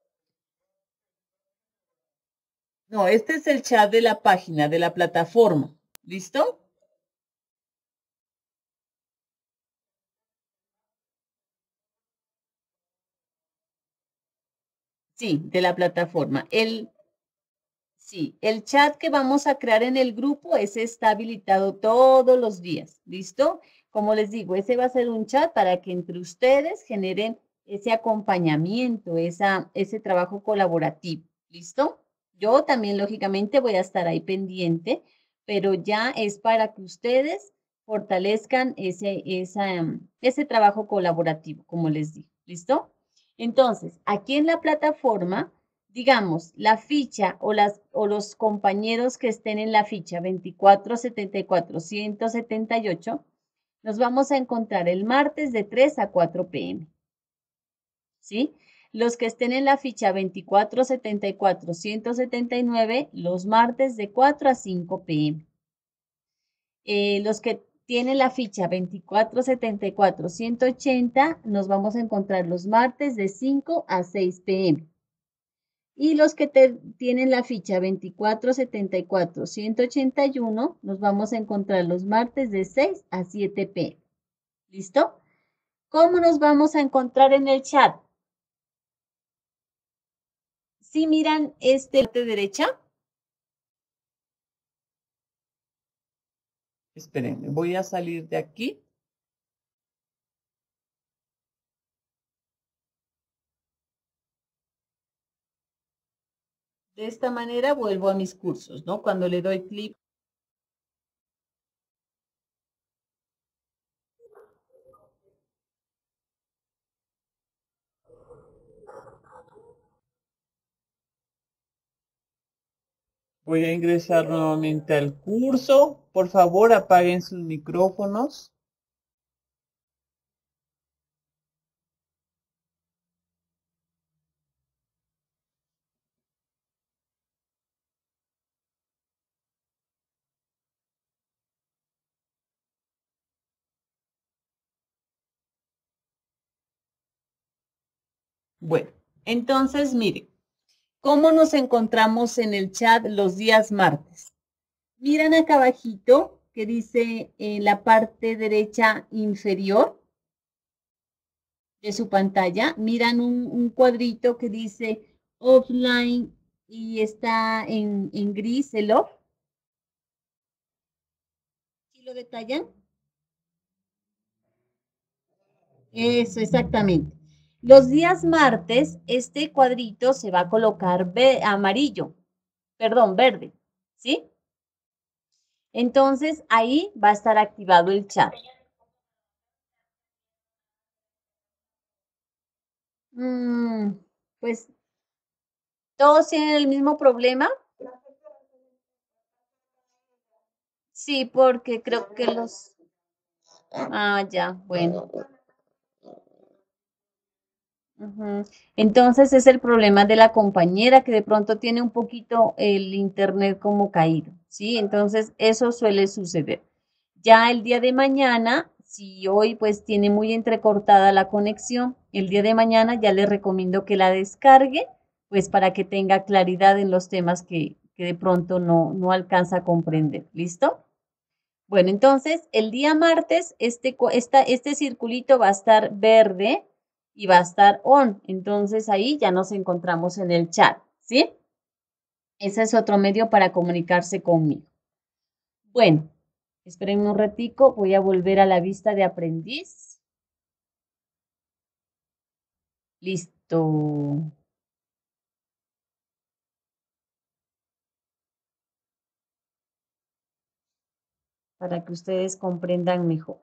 Speaker 1: No, este es el chat de la página, de la plataforma. ¿Listo? Sí, de la plataforma. El, sí, el chat que vamos a crear en el grupo, ese está habilitado todos los días. ¿Listo? Como les digo, ese va a ser un chat para que entre ustedes generen ese acompañamiento, esa, ese trabajo colaborativo. ¿Listo? Yo también, lógicamente, voy a estar ahí pendiente, pero ya es para que ustedes fortalezcan ese, esa, ese trabajo colaborativo, como les digo. ¿Listo? Entonces, aquí en la plataforma, digamos, la ficha o, las, o los compañeros que estén en la ficha veinticuatro setenta y cuatro ciento setenta y ocho, nos vamos a encontrar el martes de tres a cuatro p m ¿Sí? Los que estén en la ficha veinticuatro setenta y cuatro ciento setenta y nueve, los martes de cuatro a cinco p m Eh, los que tienen la ficha veinticuatro setenta y cuatro ciento ochenta, nos vamos a encontrar los martes de cinco a seis p m Y los que te, tienen la ficha veinticuatro setenta y cuatro ciento ochenta y uno, nos vamos a encontrar los martes de seis a siete p m ¿Listo? ¿Cómo nos vamos a encontrar en el chat? Si miran este parte derecha, espérenme, voy a salir de aquí. De esta manera vuelvo a mis cursos, ¿no? Cuando le doy clic. Voy a ingresar nuevamente al curso. Por favor, apaguen sus micrófonos. Bueno, entonces, miren, ¿cómo nos encontramos en el chat los días martes? Miran acá abajito que dice en la parte derecha inferior de su pantalla, miran un, un cuadrito que dice offline y está en, en gris el off. ¿Sí lo detallan? Eso, exactamente. Los días martes, este cuadrito se va a colocar amarillo, perdón, verde, ¿sí? Entonces, ahí va a estar activado el chat. Mm, pues, ¿todos tienen el mismo problema? Sí, porque creo que los... Ah, ya, bueno. Ujú. Entonces es el problema de la compañera que de pronto tiene un poquito el internet como caído, ¿sí? Entonces eso suele suceder. Ya el día de mañana, si hoy pues tiene muy entrecortada la conexión, el día de mañana ya le recomiendo que la descargue, pues para que tenga claridad en los temas que, que de pronto no, no alcanza a comprender. ¿Listo? Bueno, entonces el día martes este, esta, este circulito va a estar verde y va a estar on. Entonces ahí ya nos encontramos en el chat, ¿sí? Ese es otro medio para comunicarse conmigo. Bueno, esperen un ratico, voy a volver a la vista de aprendiz. Listo. Para que ustedes comprendan mejor.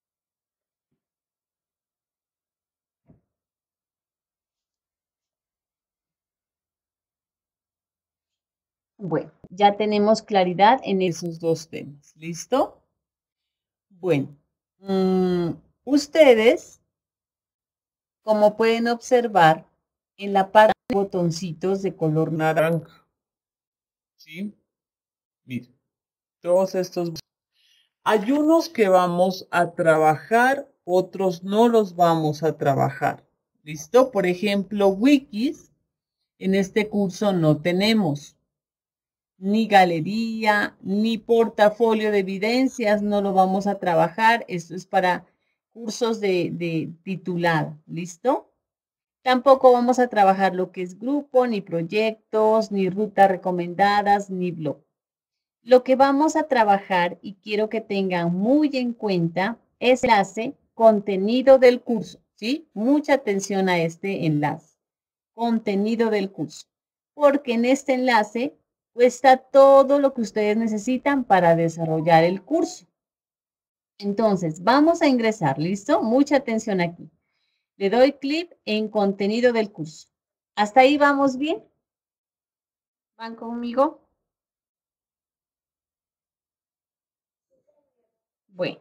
Speaker 1: Bueno, ya tenemos claridad en esos dos temas. ¿Listo? Bueno. Mmm,
Speaker 2: Ustedes, como pueden observar, en la parte de botoncitos de color naranja, ¿sí? Miren, todos estos. Hay unos que vamos a trabajar, otros no los vamos a trabajar. ¿Listo? Por ejemplo, wikis, en este curso no tenemos. Ni galería, ni portafolio de evidencias, no lo vamos a trabajar. Esto es para cursos de, de titulado. ¿Listo? Tampoco vamos a trabajar lo que es grupo, ni proyectos, ni rutas recomendadas, ni blog. Lo que vamos a trabajar y quiero que tengan muy en cuenta es el enlace contenido del curso, ¿sí? Mucha atención a este enlace, contenido del curso, porque en este enlace está todo lo que ustedes necesitan para desarrollar el curso. Entonces, vamos a ingresar, ¿listo? Mucha atención aquí. Le doy clic en contenido del curso. ¿Hasta ahí vamos bien? ¿Van conmigo? Bueno,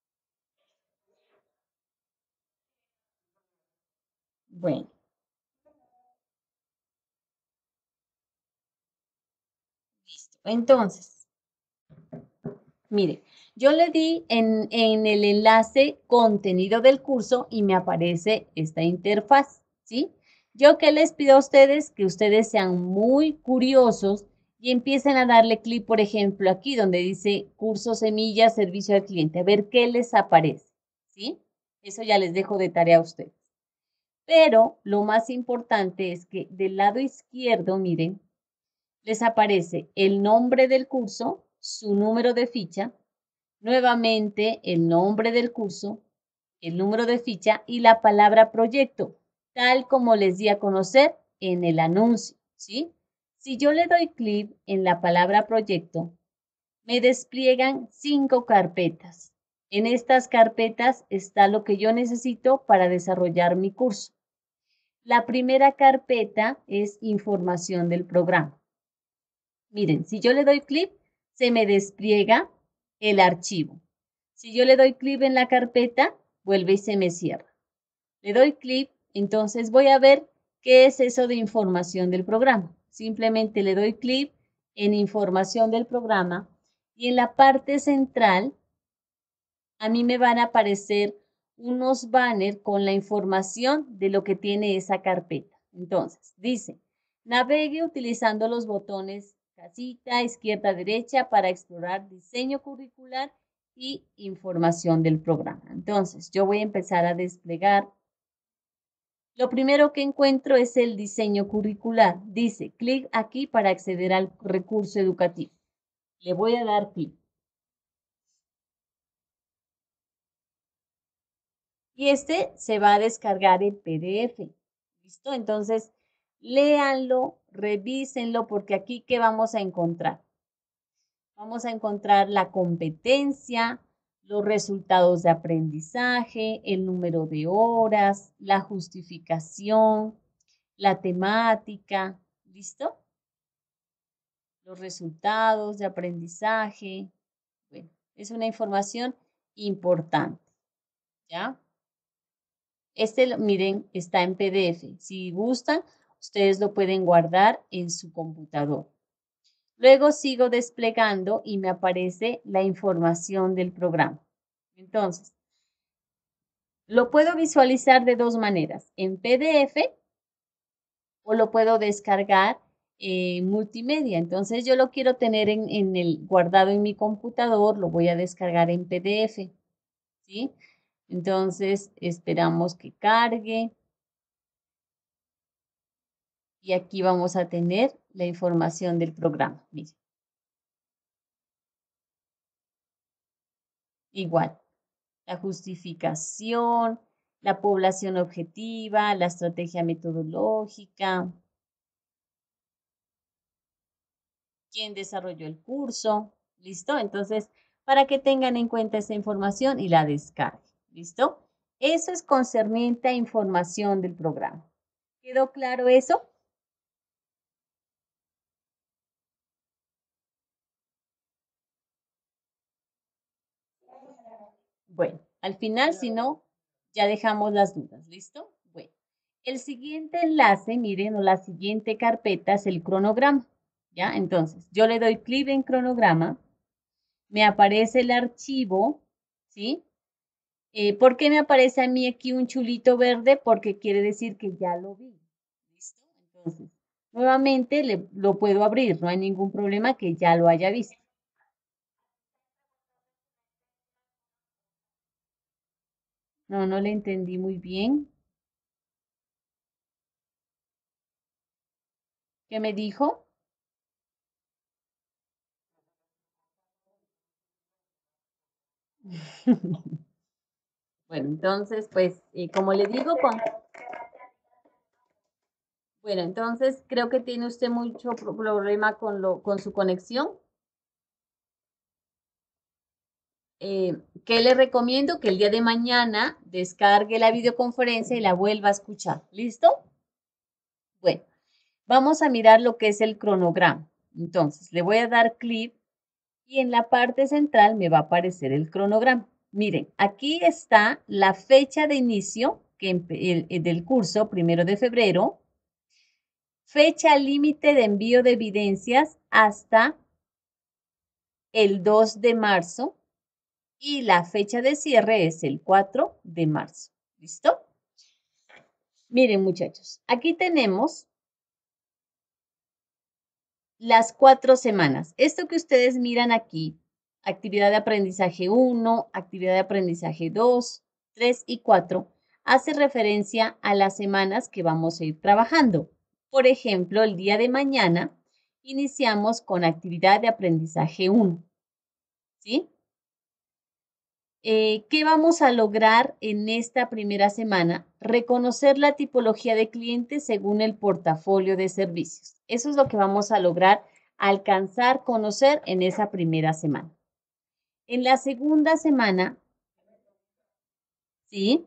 Speaker 2: bueno. Listo. Entonces, mire, yo le di en, en el enlace contenido del curso y me aparece esta interfaz, ¿sí? Yo que les pido a ustedes que ustedes sean muy curiosos y empiecen a darle clic, por ejemplo, aquí donde dice curso semilla, servicio al cliente, a ver qué les aparece, ¿sí? Eso ya les dejo de tarea a ustedes. Pero lo más importante es que del lado izquierdo, miren, les aparece el nombre del curso, su número de ficha, nuevamente el nombre del curso, el número de ficha y la palabra proyecto, tal como les di a conocer en el anuncio, ¿sí? Si yo le doy clic en la palabra proyecto, me despliegan cinco carpetas. En estas carpetas está lo que yo necesito para desarrollar mi curso. La primera carpeta es información del programa. Miren, si yo le doy clic, se me despliega el archivo. Si yo le doy clic en la carpeta, vuelve y se me cierra. Le doy clic, entonces voy a ver qué es eso de información del programa. Simplemente le doy clic en información del programa y en la parte central a mí me van a aparecer unos banners con la información de lo que tiene esa carpeta. Entonces, dice, navegue utilizando los botones casita, izquierda, derecha para explorar diseño curricular y información del programa. Entonces, yo voy a empezar a desplegar. Lo primero que encuentro es el diseño curricular. Dice, clic aquí para acceder al recurso educativo. Le voy a dar clic. Y este se va a descargar en P D F. ¿Listo? Entonces, léanlo, revísenlo, porque aquí, ¿qué vamos a encontrar? Vamos a encontrar la competencia, los resultados de aprendizaje, el número de horas, la justificación, la temática, ¿listo? Los resultados de aprendizaje. Bueno, es una información importante, ¿ya? Este, miren, está en P D F. Si gustan, ustedes lo pueden guardar en su computador. Luego sigo desplegando y me aparece la información del programa. Entonces, lo puedo visualizar de dos maneras, en P D F o lo puedo descargar en multimedia. Entonces, yo lo quiero tener en, en el, guardado en mi computador, lo voy a descargar en P D F, ¿sí? Entonces, esperamos que cargue. Y aquí vamos a tener la información del programa. Miren. Igual, la justificación, la población objetiva, la estrategia metodológica, quién desarrolló el curso. ¿Listo? Entonces, para que tengan en cuenta esa información y la descarguen. ¿Listo? Eso es concerniente a información del programa. ¿Quedó claro eso? Bueno, al final, si no, Ya dejamos las dudas, ¿listo? Bueno, el siguiente enlace, miren, o la siguiente carpeta es el cronograma, ¿ya? Entonces, yo le doy clic en cronograma, me aparece el archivo, ¿sí? Eh, ¿por qué me aparece a mí aquí un chulito verde? Porque quiere decir que ya lo vi, ¿listo? Entonces, nuevamente le, lo puedo abrir, no hay ningún problema que ya lo haya visto. No, no le entendí muy bien. ¿Qué me dijo? Bueno, entonces, pues, eh, como le digo, con... Bueno, entonces creo que tiene usted mucho pro- problema con, lo, con su conexión. Eh, ¿qué le recomiendo? Que el día de mañana descargue la videoconferencia y la vuelva a escuchar. ¿Listo? Bueno, vamos a mirar lo que es el cronograma. Entonces, le voy a dar clic y en la parte central me va a aparecer el cronograma. Miren, aquí está la fecha de inicio que, el, el del curso, primero de febrero, fecha límite de envío de evidencias hasta el dos de marzo y la fecha de cierre es el cuatro de marzo. ¿Listo? Miren, muchachos, aquí tenemos las cuatro semanas. Esto que ustedes miran aquí, actividad de aprendizaje uno, actividad de aprendizaje dos, tres y cuatro, hace referencia a las semanas que vamos a ir trabajando. Por ejemplo, el día de mañana iniciamos con actividad de aprendizaje uno, ¿sí? Eh, ¿qué vamos a lograr en esta primera semana? Reconocer la tipología de clientes según el portafolio de servicios. Eso es lo que vamos a lograr alcanzar, conocer en esa primera semana. En la segunda semana, ¿sí?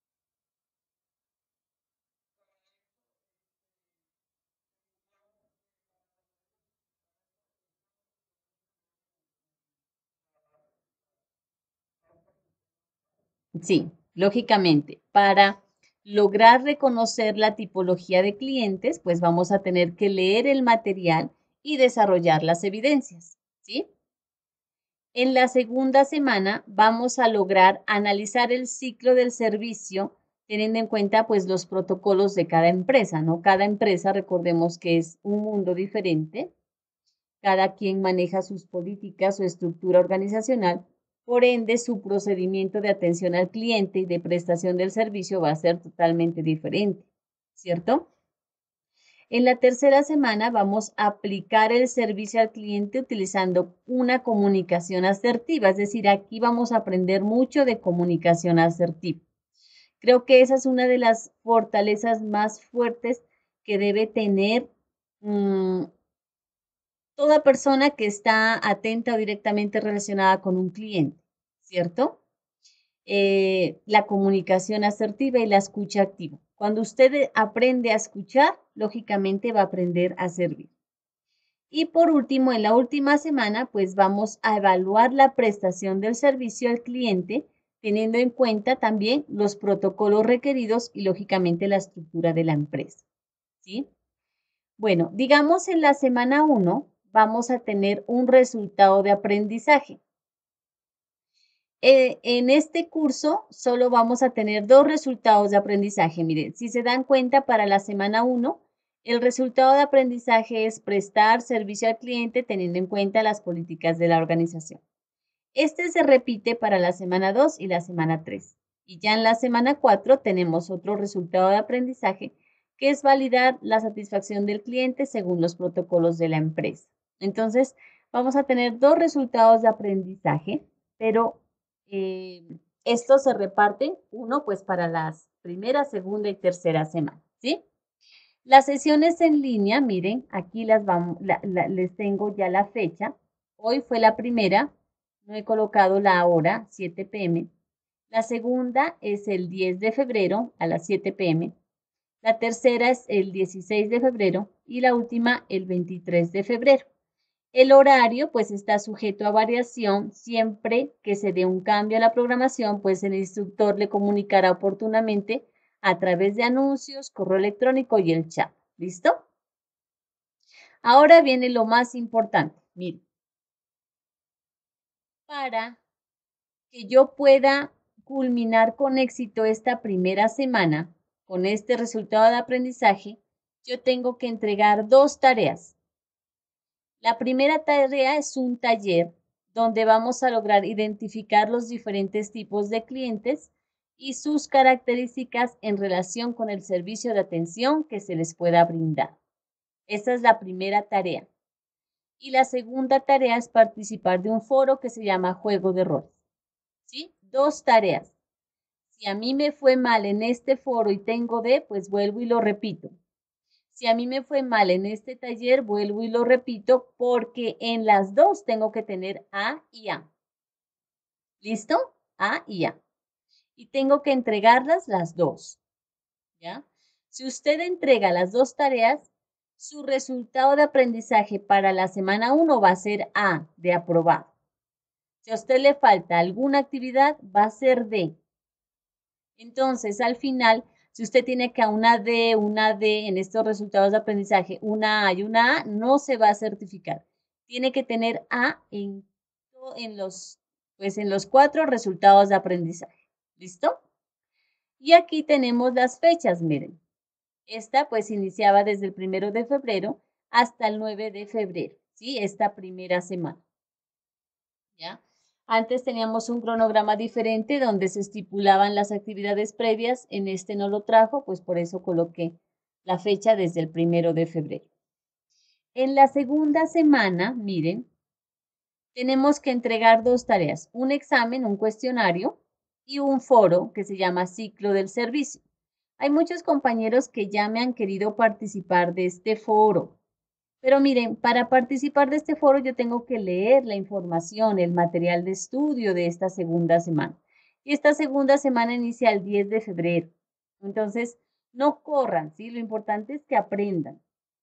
Speaker 2: Sí, lógicamente, para lograr reconocer la tipología de clientes, pues vamos a tener que leer el material y desarrollar las evidencias, ¿sí? En la segunda semana vamos a lograr analizar el ciclo del servicio teniendo en cuenta pues los protocolos de cada empresa, ¿no? Cada empresa, recordemos que es un mundo diferente, cada quien maneja sus políticas, su estructura organizacional, por ende su procedimiento de atención al cliente y de prestación del servicio va a ser totalmente diferente, ¿cierto? En la tercera semana vamos a aplicar el servicio al cliente utilizando una comunicación asertiva, es decir, aquí vamos a aprender mucho de comunicación asertiva. Creo que esa es una de las fortalezas más fuertes que debe tener mmm, toda persona que está atenta o directamente relacionada con un cliente, ¿cierto? Eh, la comunicación asertiva y la escucha activa. Cuando usted aprende a escuchar, lógicamente va a aprender a servir. Y por último, en la última semana, pues vamos a evaluar la prestación del servicio al cliente, teniendo en cuenta también los protocolos requeridos y lógicamente la estructura de la empresa. ¿Sí? Bueno, digamos en la semana uno vamos a tener un resultado de aprendizaje. Eh, en este curso solo vamos a tener dos resultados de aprendizaje. Miren, si se dan cuenta, para la semana uno, el resultado de aprendizaje es prestar servicio al cliente teniendo en cuenta las políticas de la organización. Este se repite para la semana dos y la semana tres. Y ya en la semana cuatro tenemos otro resultado de aprendizaje que es validar la satisfacción del cliente según los protocolos de la empresa. Entonces, vamos a tener dos resultados de aprendizaje, pero eh, estos se reparten, uno pues para las primera, segunda y tercera semana, ¿sí? Las sesiones en línea, miren, aquí las vamos, la, la, les tengo ya la fecha. Hoy fue la primera, no he colocado la hora, siete p m La segunda es el diez de febrero a las siete p m La tercera es el dieciséis de febrero y la última el veintitrés de febrero. El horario pues está sujeto a variación siempre que se dé un cambio a la programación, pues el instructor le comunicará oportunamente a través de anuncios, correo electrónico y el chat. ¿Listo? Ahora viene lo más importante. Miren, para que yo pueda culminar con éxito esta primera semana con este resultado de aprendizaje, yo tengo que entregar dos tareas. La primera tarea es un taller donde vamos a lograr identificar los diferentes tipos de clientes y sus características en relación con el servicio de atención que se les pueda brindar. Esa es la primera tarea. Y la segunda tarea es participar de un foro que se llama Juego de Roles. ¿Sí? Dos tareas. Si a mí me fue mal en este foro y tengo D, pues vuelvo y lo repito. Si a mí me fue mal en este taller, vuelvo y lo repito porque en las dos tengo que tener A y A. ¿Listo? A y A. Y tengo que entregarlas las dos. ¿Ya? Si usted entrega las dos tareas, su resultado de aprendizaje para la semana uno va a ser A, de aprobado. Si a usted le falta alguna actividad, va a ser D. Entonces, al final, si usted tiene que a una D, una D en estos resultados de aprendizaje, una A y una A, no se va a certificar. Tiene que tener A en, en, los, pues en los cuatro resultados de aprendizaje. ¿Listo? Y aquí tenemos las fechas, miren. Esta pues iniciaba desde el primero de febrero hasta el nueve de febrero, ¿sí? Esta primera semana. ¿Ya? Antes teníamos un cronograma diferente donde se estipulaban las actividades previas, en este no lo trajo, pues por eso coloqué la fecha desde el primero de febrero. En la segunda semana, miren, tenemos que entregar dos tareas, un examen, un cuestionario y un foro que se llama ciclo del servicio. Hay muchos compañeros que ya me han querido participar de este foro. Pero miren, para participar de este foro yo tengo que leer la información, el material de estudio de esta segunda semana. Y esta segunda semana inicia el diez de febrero. Entonces, no corran, ¿sí? Lo importante es que aprendan.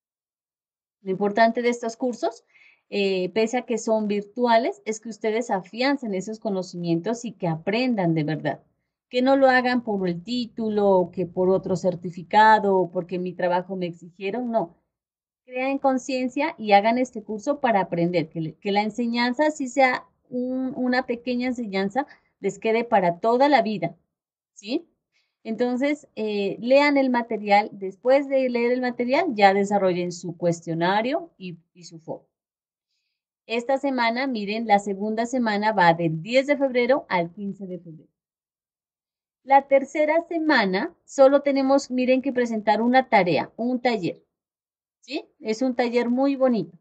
Speaker 2: Lo importante de estos cursos, eh, pese a que son virtuales, es que ustedes afiancen esos conocimientos y que aprendan de verdad. Que no lo hagan por el título, o que por otro certificado, o porque mi trabajo me exigieron, no. Crean conciencia y hagan este curso para aprender, que, que la enseñanza, si sea un, una pequeña enseñanza, les quede para toda la vida, ¿sí? Entonces, eh, lean el material, después de leer el material, ya desarrollen su cuestionario y, y su foro. Esta semana, miren, la segunda semana va del diez de febrero al quince de febrero. La tercera semana, solo tenemos, miren, que presentar una tarea, un taller. ¿Sí? Es un taller muy bonito.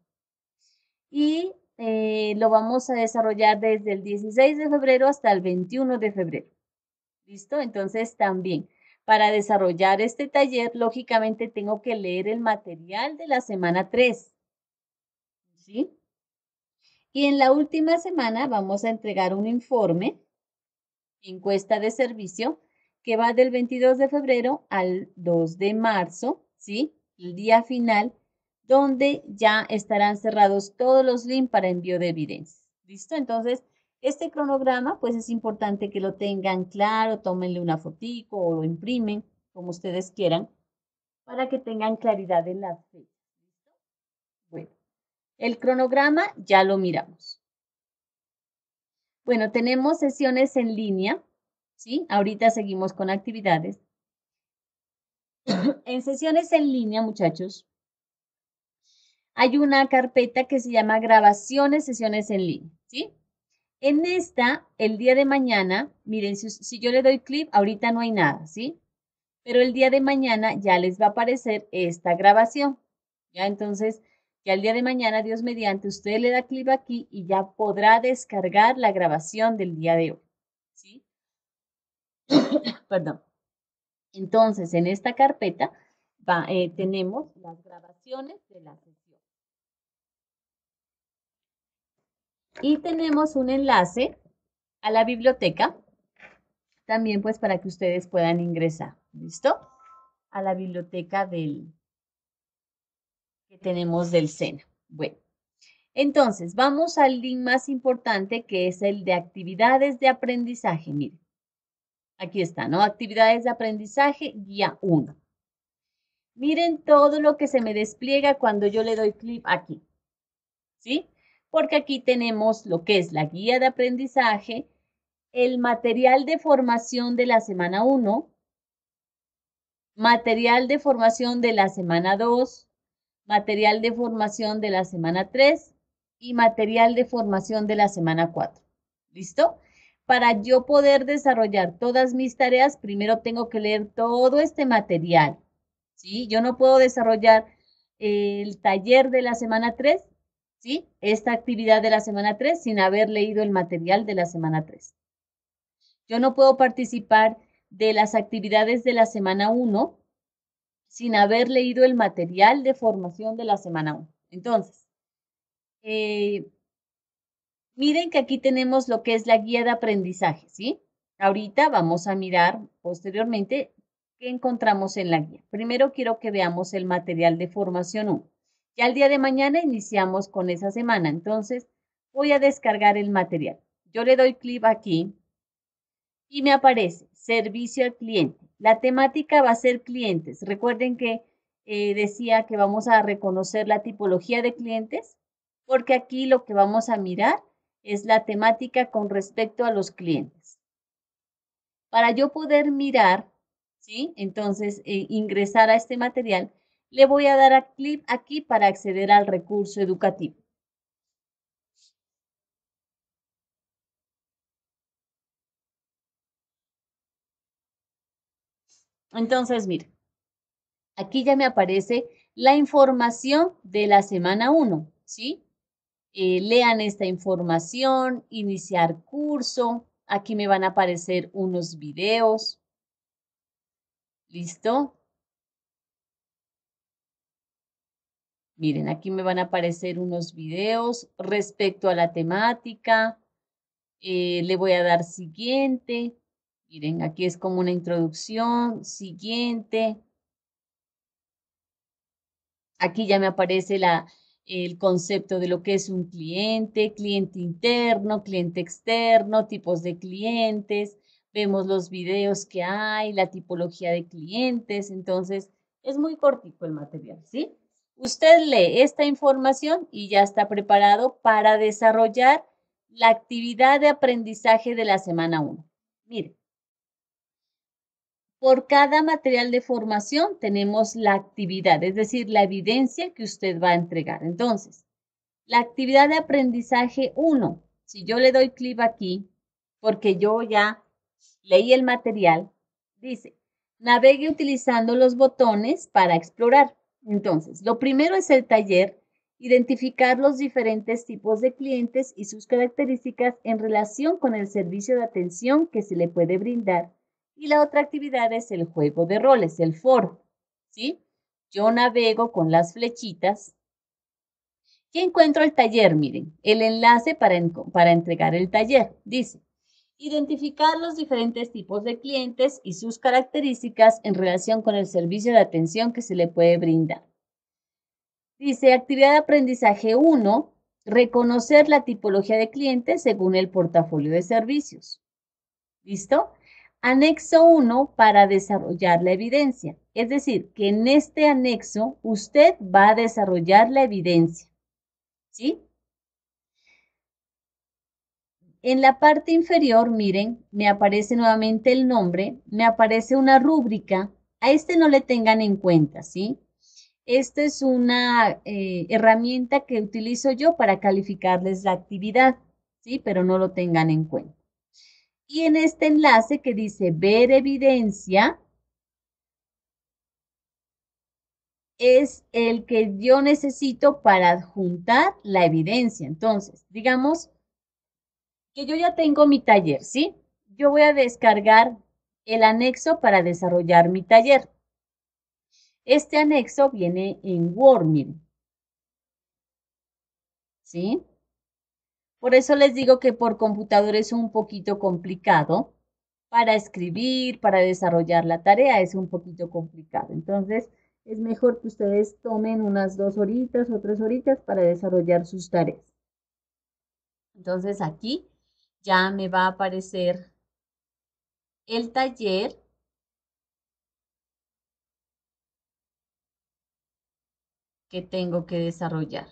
Speaker 2: Y eh, lo vamos a desarrollar desde el dieciséis de febrero hasta el veintiuno de febrero. ¿Listo? Entonces también, para desarrollar este taller, lógicamente tengo que leer el material de la semana tres. ¿Sí? Y en la última semana vamos a entregar un informe, encuesta de servicio, que va del veintidós de febrero al dos de marzo, ¿sí? El día final, donde ya estarán cerrados todos los links para envío de evidencias. ¿Listo? Entonces, este cronograma, pues es importante que lo tengan claro, tómenle una fotico o lo imprimen, como ustedes quieran, para que tengan claridad en las fechas. ¿Listo? Bueno, el cronograma ya lo miramos. Bueno, tenemos sesiones en línea, ¿sí? Ahorita seguimos con actividades. En sesiones en línea, muchachos, hay una carpeta que se llama grabaciones, sesiones en línea, ¿sí? En esta, el día de mañana, miren, si, si yo le doy clic, ahorita no hay nada, ¿sí? Pero el día de mañana ya les va a aparecer esta grabación, ¿ya? Entonces, ya el día de mañana, Dios mediante, usted le da clic aquí y ya podrá descargar la grabación del día de hoy, ¿sí? Perdón. Entonces, en esta carpeta va, eh, tenemos las grabaciones de la sesión. Y tenemos un enlace a la biblioteca, también pues para que ustedes puedan ingresar, ¿listo? A la biblioteca del, que tenemos del SENA. Bueno, Entonces, vamos al link más importante que es el de actividades de aprendizaje. Miren, aquí está, ¿no? Actividades de aprendizaje, guía uno. Miren todo lo que se me despliega cuando yo le doy clic aquí, ¿sí? Porque aquí tenemos lo que es la guía de aprendizaje, el material de formación de la semana uno, material de formación de la semana dos, material de formación de la semana tres y material de formación de la semana cuatro. ¿Listo? Para yo poder desarrollar todas mis tareas, primero tengo que leer todo este material. ¿Sí? Yo no puedo desarrollar el taller de la semana tres, ¿sí? Esta actividad de la semana tres sin haber leído el material de la semana tres. Yo no puedo participar de las actividades de la semana uno sin haber leído el material de formación de la semana uno. Entonces, eh, miren que aquí tenemos lo que es la guía de aprendizaje, ¿sí? Ahorita vamos a mirar posteriormente qué encontramos en la guía. Primero quiero que veamos el material de formación uno. Ya el día de mañana iniciamos con esa semana, entonces voy a descargar el material. Yo le doy clic aquí y me aparece servicio al cliente. La temática va a ser clientes. Recuerden que eh, decía que vamos a reconocer la tipología de clientes, porque aquí lo que vamos a mirar es la temática con respecto a los clientes. Para yo poder mirar, ¿sí? Entonces, eh, ingresar a este material, le voy a dar a clic aquí para acceder al recurso educativo. Entonces, mire, aquí ya me aparece la información de la semana uno, ¿sí? Eh, lean esta información, iniciar curso. Aquí me van a aparecer unos videos. ¿Listo? Miren, aquí me van a aparecer unos videos respecto a la temática. Eh, le voy a dar siguiente. Miren, aquí es como una introducción. Siguiente. Aquí ya me aparece la, el concepto de lo que es un cliente, cliente interno, cliente externo, tipos de clientes. Vemos los videos que hay, la tipología de clientes. Entonces, es muy cortico el material, ¿sí? Usted lee esta información y ya está preparado para desarrollar la actividad de aprendizaje de la semana uno. Mire. Por cada material de formación tenemos la actividad, es decir, la evidencia que usted va a entregar. Entonces, la actividad de aprendizaje uno, si yo le doy clic aquí, porque yo ya leí el material, dice, navegue utilizando los botones para explorar. Entonces, lo primero es el taller, identificar los diferentes tipos de clientes y sus características en relación con el servicio de atención que se le puede brindar. Y la otra actividad es el juego de roles, el foro, ¿sí? Yo navego con las flechitas y encuentro el taller, miren, el enlace para, en, para entregar el taller. Dice, identificar los diferentes tipos de clientes y sus características en relación con el servicio de atención que se le puede brindar. Dice, actividad de aprendizaje uno, reconocer la tipología de clientes según el portafolio de servicios. ¿Listo? Anexo uno para desarrollar la evidencia. Es decir, que en este anexo usted va a desarrollar la evidencia. ¿Sí? En la parte inferior, miren, me aparece nuevamente el nombre, me aparece una rúbrica. A este no le tengan en cuenta, ¿sí? Esta es una eh, herramienta que utilizo yo para calificarles la actividad, ¿sí? Pero no lo tengan en cuenta. Y en este enlace que dice ver evidencia, es el que yo necesito para adjuntar la evidencia. Entonces, digamos que yo ya tengo mi taller, ¿sí? Yo voy a descargar el anexo para desarrollar mi taller. Este anexo viene en Word, miren. ¿Sí? Por eso les digo que por computador es un poquito complicado. Para escribir, para desarrollar la tarea es un poquito complicado. Entonces, es mejor que ustedes tomen unas dos horitas o tres horitas para desarrollar sus tareas. Entonces aquí ya me va a aparecer el taller. Que tengo que desarrollar.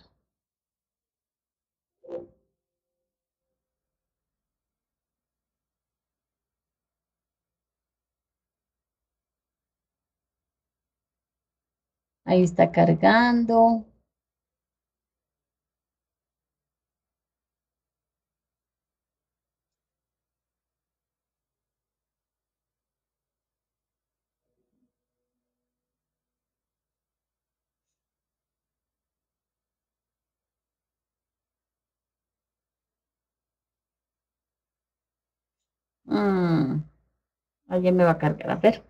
Speaker 2: Ahí está cargando. Mm, alguien me va a cargar, a ver.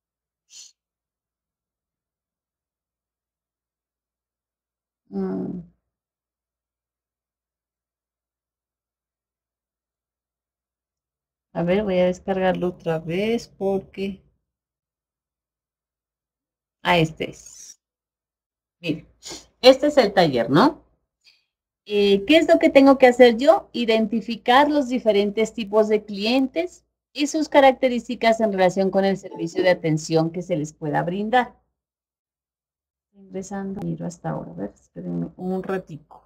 Speaker 2: Mm, a ver, voy a descargarlo otra vez porque... Ah, este es. Mire, este es el taller, ¿no? Eh, ¿qué es lo que tengo que hacer yo? Identificar los diferentes tipos de clientes y sus características en relación con el servicio de atención que se les pueda brindar. Ingresando, miro hasta ahora, a ver, espérenme un ratico.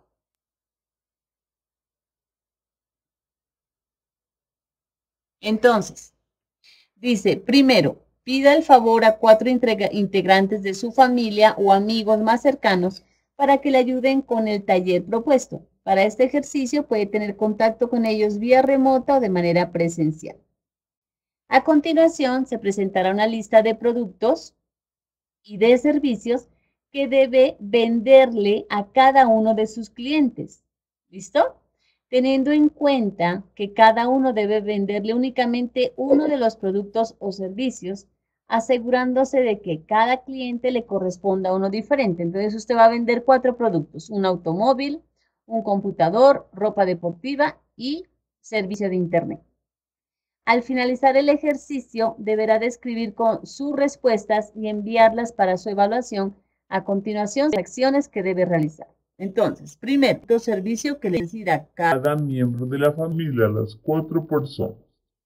Speaker 2: Entonces, dice, primero, pida el favor a cuatro integrantes de su familia o amigos más cercanos para que le ayuden con el taller propuesto. Para este ejercicio puede tener contacto con ellos vía remota o de manera presencial. A continuación, se presentará una lista de productos y de servicios que debe venderle a cada uno de sus clientes. ¿Listo? Teniendo en cuenta que cada uno debe venderle únicamente uno de los productos o servicios, asegurándose de que cada cliente le corresponda uno diferente. Entonces usted va a vender cuatro productos, un automóvil, un computador, ropa deportiva y servicio de internet. Al finalizar el ejercicio, deberá describir con sus respuestas y enviarlas para su evaluación. A continuación, las acciones que debe realizar. Entonces, primero, servicio que le decida cada miembro de la familia, las cuatro personas.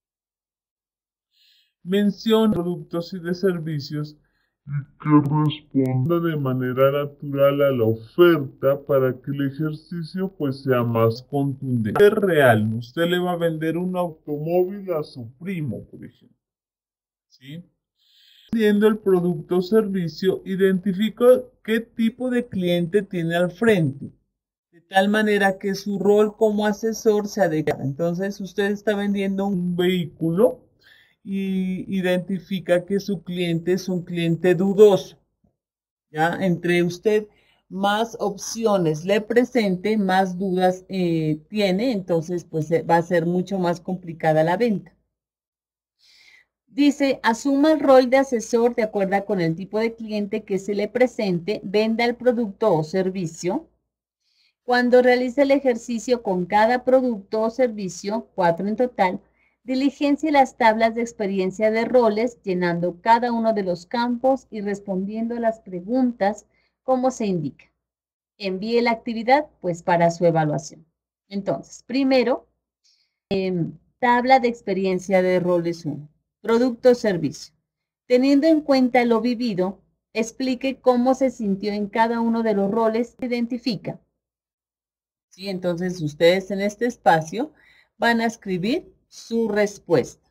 Speaker 2: Menciona productos y de servicios que responda de manera natural a la oferta para que el ejercicio pues sea más contundente. Es real, usted le va a vender un automóvil a su primo, por ejemplo, ¿sí? Viendo el producto o servicio, identifica qué tipo de cliente tiene al frente, de tal manera que su rol como asesor se adecua. Entonces, usted está vendiendo un vehículo y identifica que su cliente es un cliente dudoso. ¿Ya? Entre usted más opciones le presente, más dudas eh, tiene, entonces pues va a ser mucho más complicada la venta. Dice, asuma el rol de asesor de acuerdo con el tipo de cliente que se le presente, venda el producto o servicio. Cuando realice el ejercicio con cada producto o servicio, cuatro en total, diligencie las tablas de experiencia de roles, llenando cada uno de los campos y respondiendo las preguntas como se indica. Envíe la actividad, pues, para su evaluación. Entonces, primero, eh, tabla de experiencia de roles uno. Producto o servicio. Teniendo en cuenta lo vivido, explique cómo se sintió en cada uno de los roles que identifica. ¿Sí? Entonces, ustedes en este espacio van a escribir su respuesta.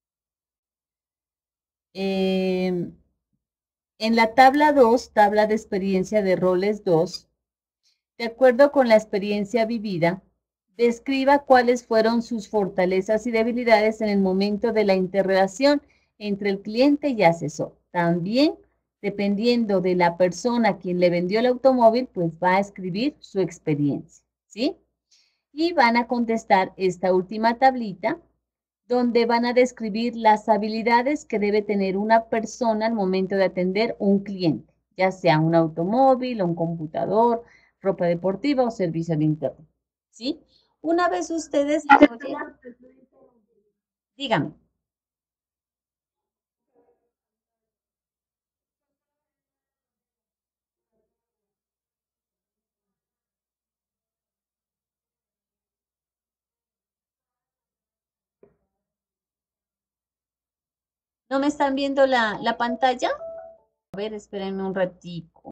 Speaker 2: Eh, en la tabla dos, tabla de experiencia de roles dos, de acuerdo con la experiencia vivida, describa cuáles fueron sus fortalezas y debilidades en el momento de la interrelación entre el cliente y asesor. También, dependiendo de la persona a quien le vendió el automóvil, pues va a escribir su experiencia, ¿sí? Y van a contestar esta última tablita, donde van a describir las habilidades que debe tener una persona al momento de atender un cliente, ya sea un automóvil, un computador, ropa deportiva o servicio de internet. ¿Sí? Una vez ustedes desarrollen, dígame. ¿No me están viendo la, la pantalla? A ver, espérenme un ratico.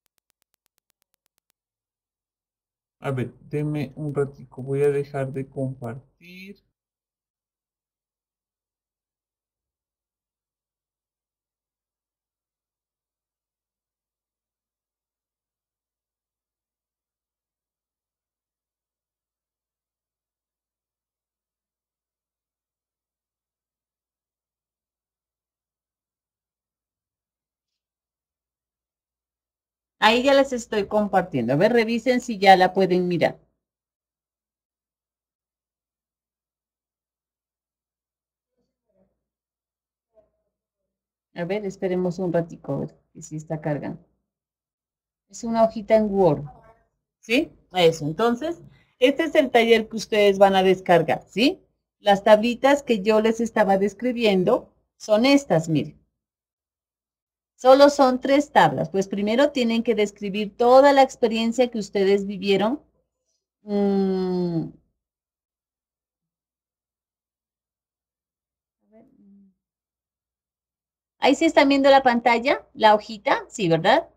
Speaker 3: A ver, deme un ratico, voy a dejar de compartir.
Speaker 2: Ahí ya las estoy compartiendo. A ver, revisen si ya la pueden mirar. A ver, esperemos un ratico, a ver que si está cargando. Es una hojita en Word. ¿Sí? Eso. Entonces, este es el taller que ustedes van a descargar, ¿sí? Las tablitas que yo les estaba describiendo son estas, miren. Solo son tres tablas. Pues primero tienen que describir toda la experiencia que ustedes vivieron. Mm, Ahí se están viendo la pantalla, la hojita, sí, ¿verdad?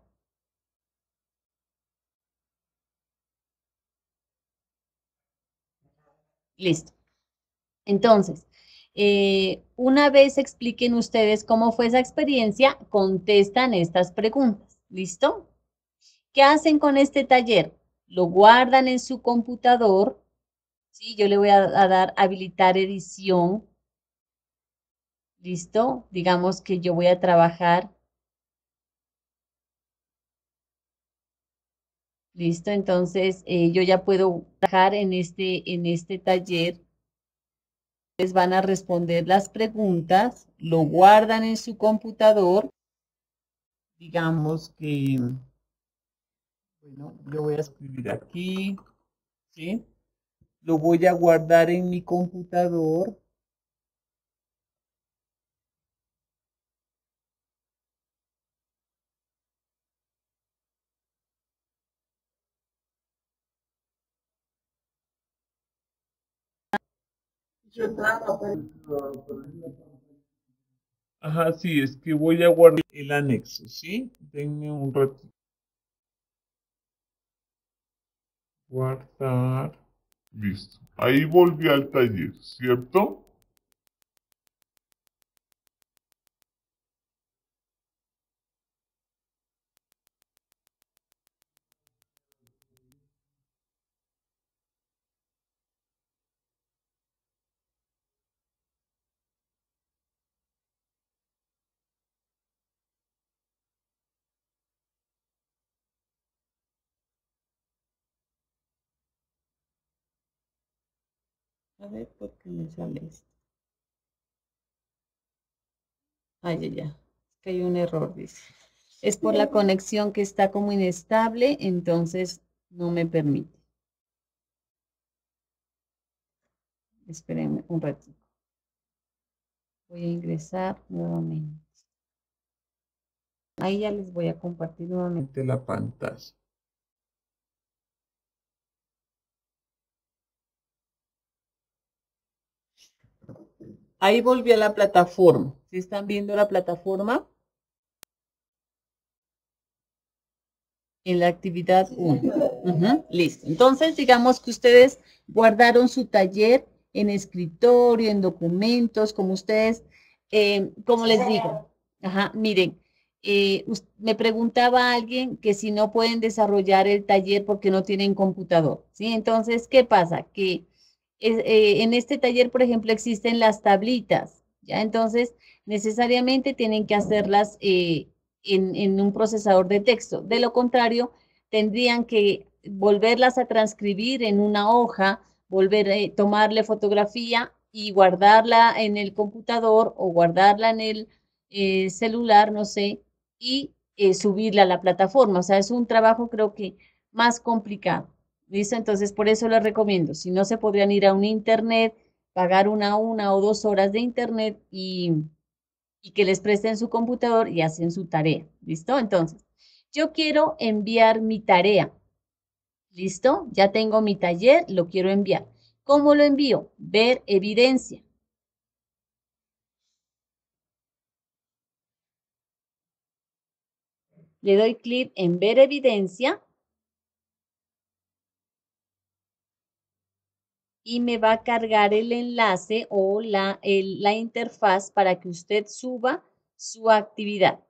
Speaker 2: Listo. Entonces, eh, una vez expliquen ustedes cómo fue esa experiencia, contestan estas preguntas. ¿Listo? ¿Qué hacen con este taller? Lo guardan en su computador. ¿Sí? Yo le voy a, a dar habilitar edición. ¿Listo? Digamos que yo voy a trabajar. ¿Listo? Entonces, eh, yo ya puedo trabajar en este, en este taller. Les van a responder las preguntas, lo guardan en su computador.
Speaker 3: Digamos que, bueno, yo voy a escribir aquí, ¿sí? Lo voy a guardar en mi computador. Ajá, sí, es que voy a guardar el anexo, ¿sí? Denme un ratito. Guardar. Listo. Ahí volví al taller, ¿cierto?
Speaker 2: A ver, ¿por qué me sale esto? Ay, ya, ya. Es que hay un error, dice. Es por la conexión que está como inestable, entonces no me permite. Espérenme un ratito. Voy a ingresar nuevamente. Ahí ya les voy a compartir nuevamente.
Speaker 3: De la pantalla.
Speaker 2: Ahí volví a la plataforma. ¿Sí están viendo la plataforma? En la actividad uno. Ujú, listo. Entonces, digamos que ustedes guardaron su taller en escritorio, en documentos, como ustedes, eh, como les digo. Ajá, miren, eh, me preguntaba alguien que si no pueden desarrollar el taller porque no tienen computador, ¿sí? Entonces, ¿qué pasa? Que es, eh, en este taller, por ejemplo, existen las tablitas, ¿ya? Entonces, necesariamente tienen que hacerlas eh, en, en un procesador de texto. De lo contrario, tendrían que volverlas a transcribir en una hoja, volver a eh, tomarle fotografía y guardarla en el computador o guardarla en el eh, celular, no sé, y eh, subirla a la plataforma. O sea, es un trabajo creo que más complicado. ¿Listo? Entonces, por eso les recomiendo, si no se podrían ir a un internet, pagar una, una o dos horas de internet y, y que les presten su computador y hacen su tarea. ¿Listo? Entonces, yo quiero enviar mi tarea. ¿Listo? Ya tengo mi taller, lo quiero enviar. ¿Cómo lo envío? Ver evidencia. le doy clic en ver evidencia y me va a cargar el enlace o la, el, la interfaz para que usted suba su actividad.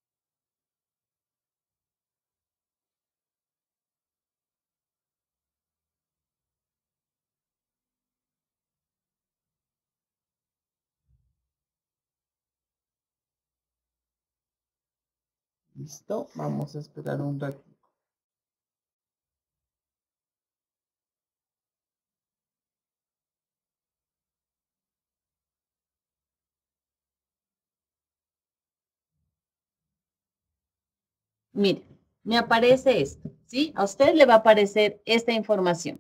Speaker 3: Listo, vamos a esperar un ratito.
Speaker 2: Mire, me aparece esto, ¿sí? A usted le va a aparecer esta información.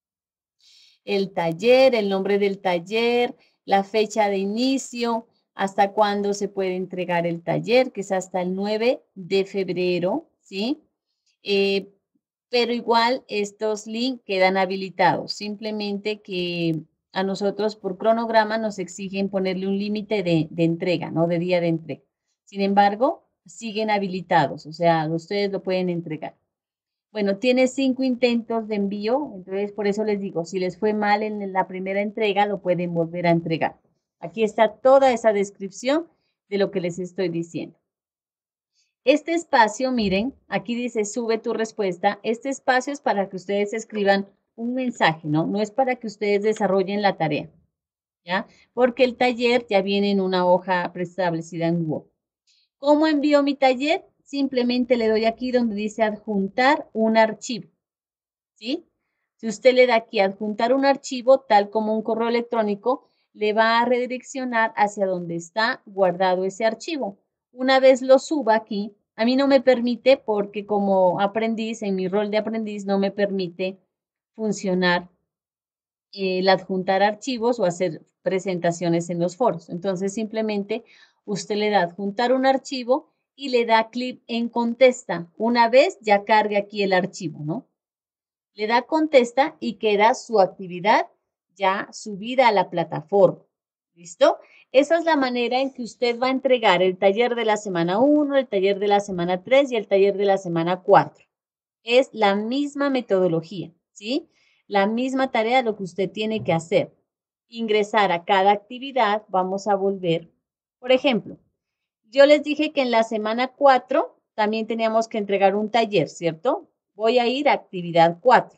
Speaker 2: El taller, el nombre del taller, la fecha de inicio, hasta cuándo se puede entregar el taller, que es hasta el nueve de febrero, ¿sí? Eh, pero igual estos links quedan habilitados, simplemente que a nosotros por cronograma nos exigen ponerle un límite de, de entrega, ¿no? De día de entrega. Sin embargo, siguen habilitados, o sea, ustedes lo pueden entregar. Bueno, tiene cinco intentos de envío, entonces por eso les digo, si les fue mal en la primera entrega, lo pueden volver a entregar. Aquí está toda esa descripción de lo que les estoy diciendo. Este espacio, miren, aquí dice sube tu respuesta. Este espacio es para que ustedes escriban un mensaje, ¿no? No es para que ustedes desarrollen la tarea, ¿ya? Porque el taller ya viene en una hoja preestablecida en Word. ¿Cómo envío mi taller? Simplemente le doy aquí donde dice adjuntar un archivo, ¿sí? Si usted le da aquí adjuntar un archivo, tal como un correo electrónico, le va a redireccionar hacia donde está guardado ese archivo. Una vez lo suba aquí, a mí no me permite porque como aprendiz, en mi rol de aprendiz, no me permite funcionar eh, el adjuntar archivos o hacer presentaciones en los foros. Entonces, simplemente usted le da adjuntar un archivo y le da clic en contesta. Una vez ya carga aquí el archivo, ¿no? Le da contesta y queda su actividad ya subida a la plataforma. ¿Listo? Esa es la manera en que usted va a entregar el taller de la semana uno, el taller de la semana tres y el taller de la semana cuatro. Es la misma metodología, ¿sí? La misma tarea lo que usted tiene que hacer. Ingresar a cada actividad, vamos a volver. Por ejemplo, yo les dije que en la semana cuatro también teníamos que entregar un taller, ¿cierto? Voy a ir a actividad cuatro.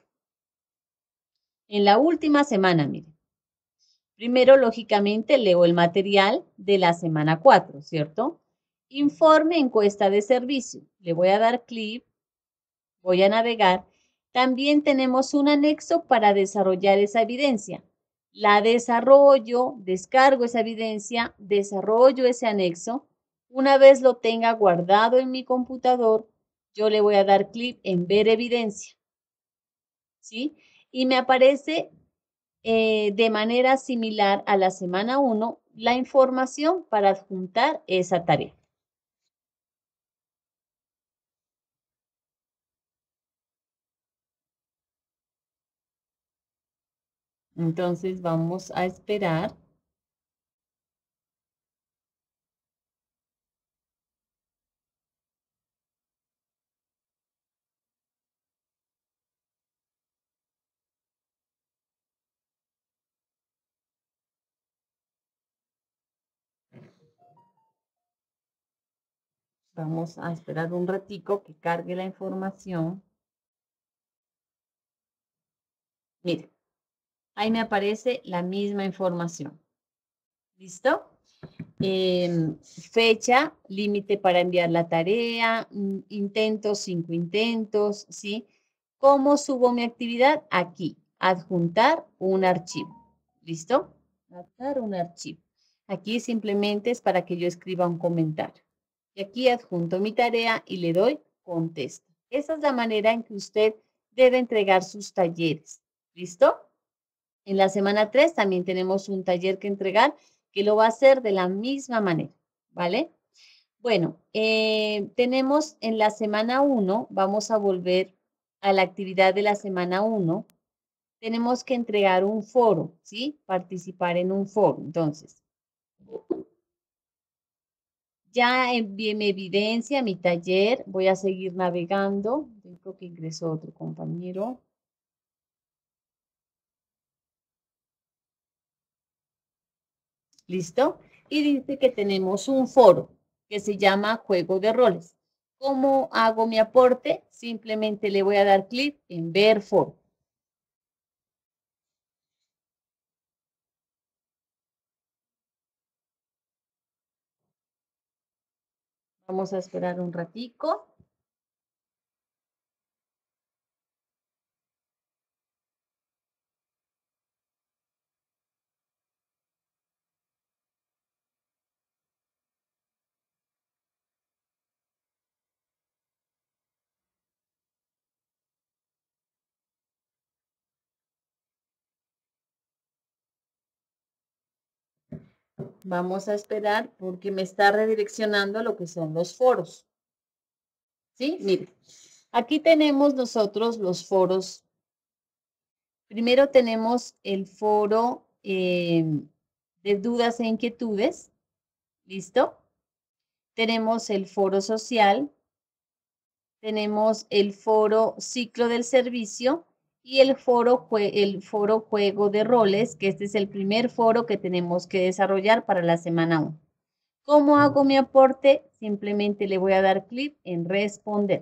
Speaker 2: En la última semana, miren. Primero, lógicamente, leo el material de la semana cuatro, ¿cierto? Informe, encuesta de servicio. Le voy a dar clic, voy a navegar. También tenemos un anexo para desarrollar esa evidencia. La desarrollo, descargo esa evidencia, desarrollo ese anexo. Una vez lo tenga guardado en mi computador, yo le voy a dar clic en ver evidencia, ¿sí? Y me aparece eh, de manera similar a la semana uno la información para adjuntar esa tarea. Entonces vamos a esperar. Vamos a esperar un ratico que cargue la información. Mire, ahí me aparece la misma información. ¿Listo? Eh, fecha, límite para enviar la tarea, intentos, cinco intentos, ¿sí? ¿Cómo subo mi actividad? Aquí, adjuntar un archivo. ¿Listo? Adjuntar un archivo. Aquí simplemente es para que yo escriba un comentario. Y aquí adjunto mi tarea y le doy contesta. Esa es la manera en que usted debe entregar sus talleres. ¿Listo? En la semana tres también tenemos un taller que entregar que lo va a hacer de la misma manera, ¿vale? Bueno, eh, tenemos en la semana uno, vamos a volver a la actividad de la semana uno, tenemos que entregar un foro, ¿sí? Participar en un foro. Entonces, Ya envié mi evidencia, mi taller. Voy a seguir navegando. Yo creo que ingresó otro compañero. ¿Listo? Y dice que tenemos un foro que se llama Juego de Roles. ¿Cómo hago mi aporte? Simplemente le voy a dar clic en Ver Foro. Vamos a esperar un ratico. Vamos a esperar porque me está redireccionando a lo que son los foros. ¿Sí? Mire, aquí tenemos nosotros los foros. Primero tenemos el foro eh, de dudas e inquietudes. ¿Listo? Tenemos el foro social. Tenemos el foro ciclo del servicio y el foro, el foro juego de roles, que este es el primer foro que tenemos que desarrollar para la semana uno. ¿Cómo hago mi aporte? Simplemente le voy a dar clic en responder.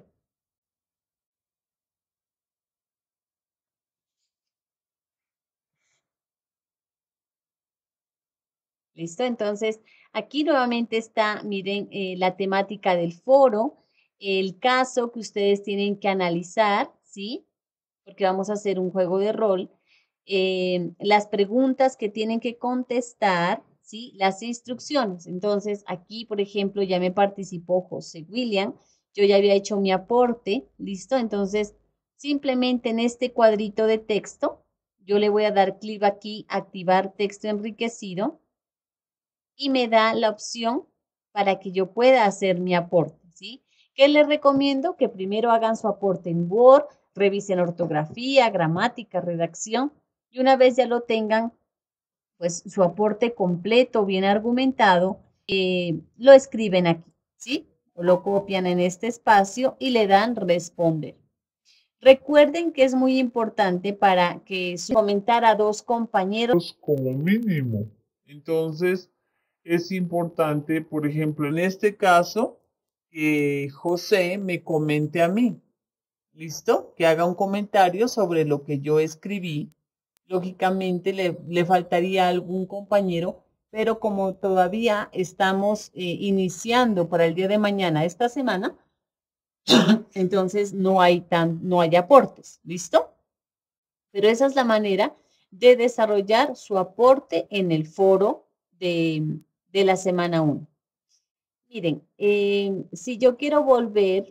Speaker 2: ¿Listo? Entonces, aquí nuevamente está, miren, eh, la temática del foro, el caso que ustedes tienen que analizar, ¿sí? Porque vamos a hacer un juego de rol, eh, las preguntas que tienen que contestar, ¿sí? Las instrucciones. Entonces, aquí, por ejemplo, ya me participó José William, yo ya había hecho mi aporte, ¿listo? Entonces, simplemente en este cuadrito de texto, yo le voy a dar clic aquí, activar texto enriquecido, y me da la opción para que yo pueda hacer mi aporte, ¿sí? ¿Qué les recomiendo? Que primero hagan su aporte en Word, revisen ortografía, gramática, redacción, y una vez ya lo tengan, pues su aporte completo, bien argumentado, eh, lo escriben aquí, ¿sí? O lo copian en este espacio y le dan responder. Recuerden que es muy importante para que comentar a dos compañeros
Speaker 3: como mínimo. Entonces, es importante, por ejemplo, en este caso, que José me comente a mí. ¿Listo? Que haga un comentario sobre lo que yo escribí. Lógicamente le, le faltaría algún compañero, pero como todavía estamos eh, iniciando para el día de mañana esta semana, entonces no hay tan, no hay aportes. ¿Listo? Pero esa es la manera de desarrollar su aporte en el foro de, de la semana uno. Miren, eh, si yo quiero volver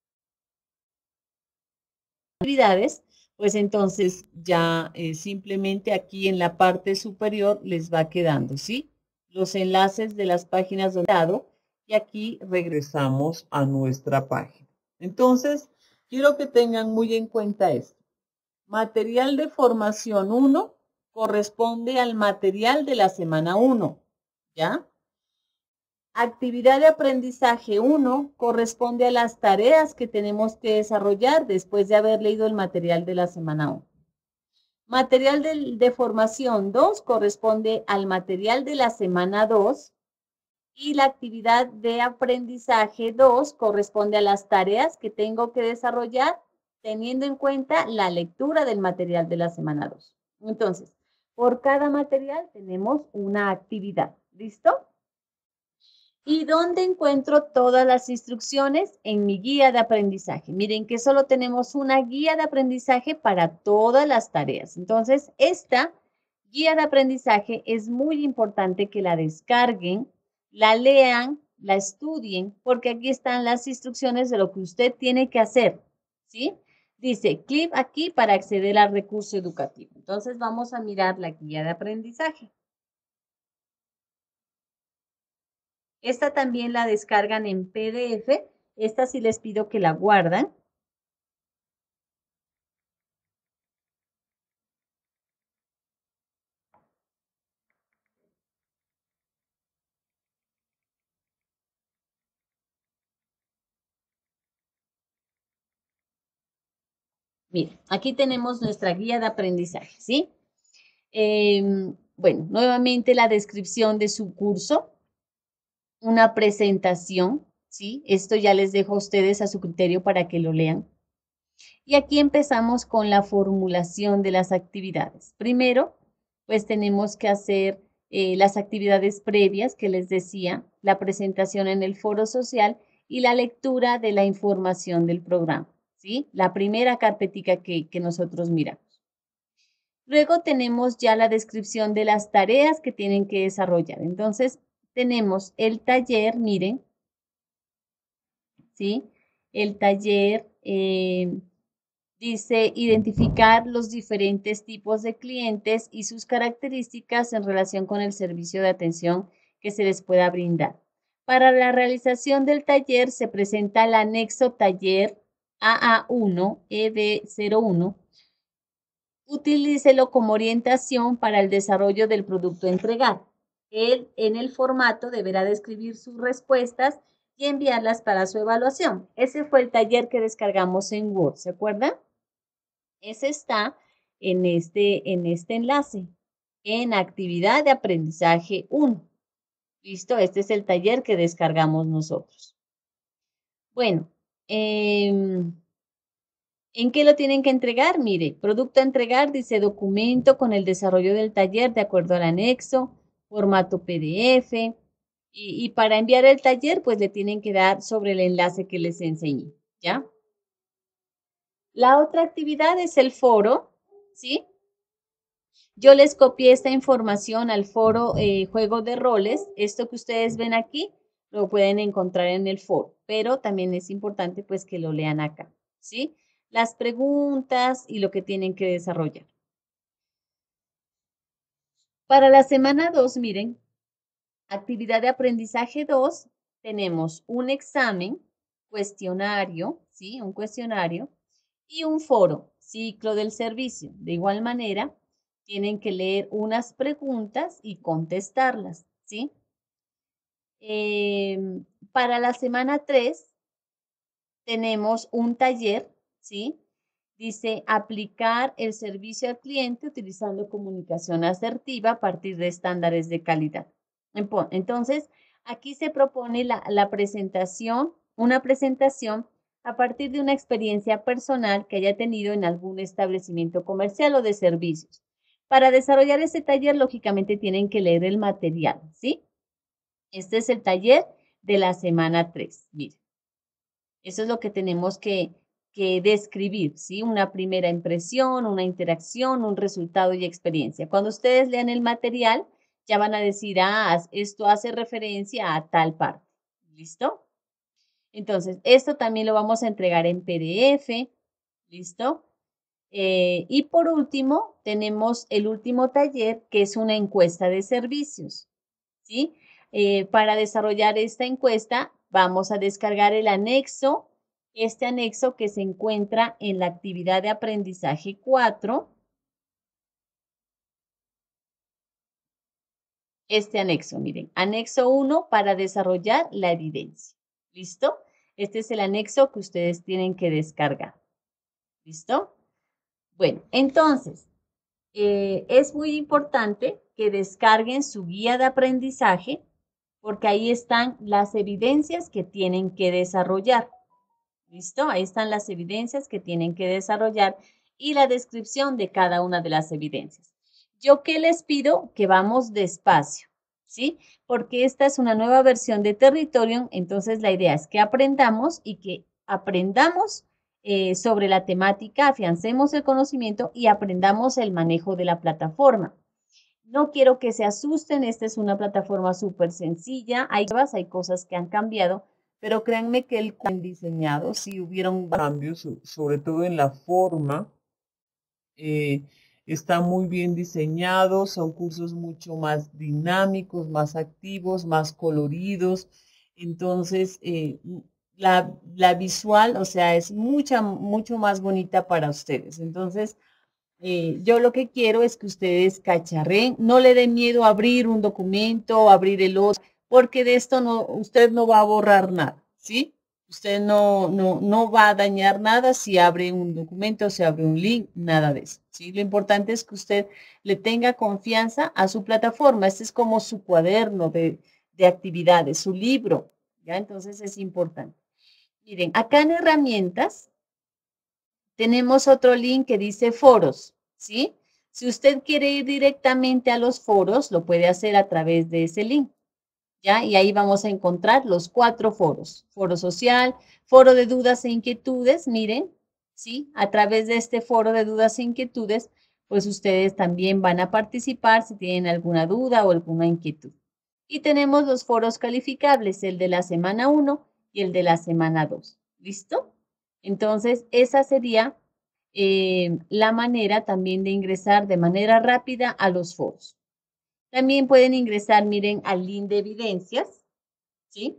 Speaker 3: a actividades, pues entonces ya eh, simplemente aquí en la parte superior les va quedando, ¿sí? Los enlaces de las páginas donde he dado y aquí regresamos a nuestra página. Entonces, quiero que tengan muy en cuenta esto. Material de formación uno corresponde al material de la semana uno, ¿ya? Actividad de aprendizaje uno corresponde a las tareas que tenemos que desarrollar después de haber leído el material de la semana uno. Material de, de formación dos corresponde al material de la semana dos y la actividad de aprendizaje dos corresponde a las tareas que tengo que desarrollar teniendo en cuenta la lectura del material de la semana dos. Entonces, por cada material tenemos una actividad. ¿Listo? ¿Y dónde encuentro todas las instrucciones? En mi guía de aprendizaje. Miren que solo tenemos una guía de aprendizaje para todas las tareas. Entonces, esta guía de aprendizaje es muy importante que la descarguen, la lean, la estudien, porque aquí están las instrucciones de lo que usted tiene que hacer, ¿sí? Dice, clic aquí para acceder al recurso educativo. Entonces, vamos a mirar la guía de aprendizaje. Esta también la descargan en P D F. Esta sí les pido que la guardan.
Speaker 2: Mira, aquí tenemos nuestra guía de aprendizaje, ¿sí? Eh, bueno, nuevamente la descripción de su curso, una presentación, ¿sí? Esto ya les dejo a ustedes a su criterio para que lo lean. Y aquí empezamos con la formulación de las actividades. Primero, pues tenemos que hacer eh, las actividades previas que les decía, la presentación en el foro social y la lectura de la información del programa, ¿sí? La primera carpetica que, que nosotros miramos. Luego tenemos ya la descripción de las tareas que tienen que desarrollar. Entonces, tenemos el taller, miren, ¿sí? El taller eh, dice identificar los diferentes tipos de clientes y sus características en relación con el servicio de atención que se les pueda brindar. Para la realización del taller se presenta el anexo taller A A uno E B cero uno. Utilícelo como orientación para el desarrollo del producto a entregar. Él en el formato deberá describir sus respuestas y enviarlas para su evaluación. Ese fue el taller que descargamos en Word, ¿se acuerdan? Ese está en este, en este enlace, en actividad de aprendizaje uno. ¿Listo? Este es el taller que descargamos nosotros. Bueno, eh, ¿en qué lo tienen que entregar? Mire, producto a entregar dice documento con el desarrollo del taller de acuerdo al anexo, formato P D F. Y, y para enviar el taller, pues le tienen que dar sobre el enlace que les enseñé, ¿ya? La otra actividad es el foro, ¿sí? Yo les copié esta información al foro eh, Juego de Roles. Esto que ustedes ven aquí lo pueden encontrar en el foro, pero también es importante pues que lo lean acá, ¿sí? Las preguntas y lo que tienen que desarrollar. Para la semana dos, miren, actividad de aprendizaje dos, tenemos un examen, cuestionario, ¿sí? Un cuestionario y un foro, ciclo del servicio. De igual manera, tienen que leer unas preguntas y contestarlas, ¿sí? Eh, para la semana tres tenemos un taller, ¿sí? Dice aplicar el servicio al cliente utilizando comunicación asertiva a partir de estándares de calidad. Entonces, aquí se propone la, la presentación, una presentación a partir de una experiencia personal que haya tenido en algún establecimiento comercial o de servicios. Para desarrollar este taller, lógicamente tienen que leer el material, ¿sí? Este es el taller de la semana tres, miren. Eso es lo que tenemos que, que describir, ¿sí? Una primera impresión, una interacción, un resultado y experiencia. Cuando ustedes lean el material, ya van a decir, ah, esto hace referencia a tal parte. ¿Listo? Entonces, esto también lo vamos a entregar en P D F. ¿Listo? Eh, y por último, tenemos el último taller, que es una encuesta de servicios. ¿Sí? Eh, para desarrollar esta encuesta, vamos a descargar el anexo, este anexo que se encuentra en la actividad de aprendizaje cuatro. Este anexo, miren, anexo uno para desarrollar la evidencia. ¿Listo? Este es el anexo que ustedes tienen que descargar. ¿Listo? Bueno, entonces, eh, es muy importante que descarguen su guía de aprendizaje porque ahí están las evidencias que tienen que desarrollar. ¿Listo? Ahí están las evidencias que tienen que desarrollar y la descripción de cada una de las evidencias. ¿Yo qué les pido? Que vamos despacio, ¿sí? Porque esta es una nueva versión de Territorium, entonces la idea es que aprendamos y que aprendamos eh, sobre la temática, afiancemos el conocimiento y aprendamos el manejo de la plataforma. No quiero que se asusten, esta es una plataforma súper sencilla, hay, hay cosas que han cambiado, pero créanme que el diseñado, sí hubieron cambios, sobre todo en la forma, eh, está muy bien diseñado, son cursos mucho más dinámicos, más activos, más coloridos, entonces eh, la, la visual, o sea, es mucha, mucho más bonita para ustedes, entonces eh, yo lo que quiero es que ustedes cacharren, no le den miedo a abrir un documento, abrir el otro, porque de esto no, usted no va a borrar nada, ¿sí?
Speaker 3: Usted no, no, no va a dañar nada si abre un documento, si abre un link, nada de eso. ¿Sí? Lo importante es que usted le tenga confianza a su plataforma. Este es como su cuaderno de, de actividades, su libro. ¿Ya? Entonces es importante. Miren, acá en herramientas tenemos otro link que dice foros. ¿Sí? Si usted quiere ir directamente a los foros, lo puede hacer a través de ese link. ¿Ya? Y ahí vamos a encontrar los cuatro foros. Foro social, foro de dudas e inquietudes, miren, ¿sí? A través de este foro de dudas e inquietudes, pues ustedes también van a participar si tienen alguna duda o alguna inquietud. Y tenemos los foros calificables, el de la semana uno y el de la semana dos. ¿Listo? Entonces, esa sería eh, la manera también de ingresar de manera rápida a los foros. También pueden ingresar, miren, al link de evidencias, ¿sí?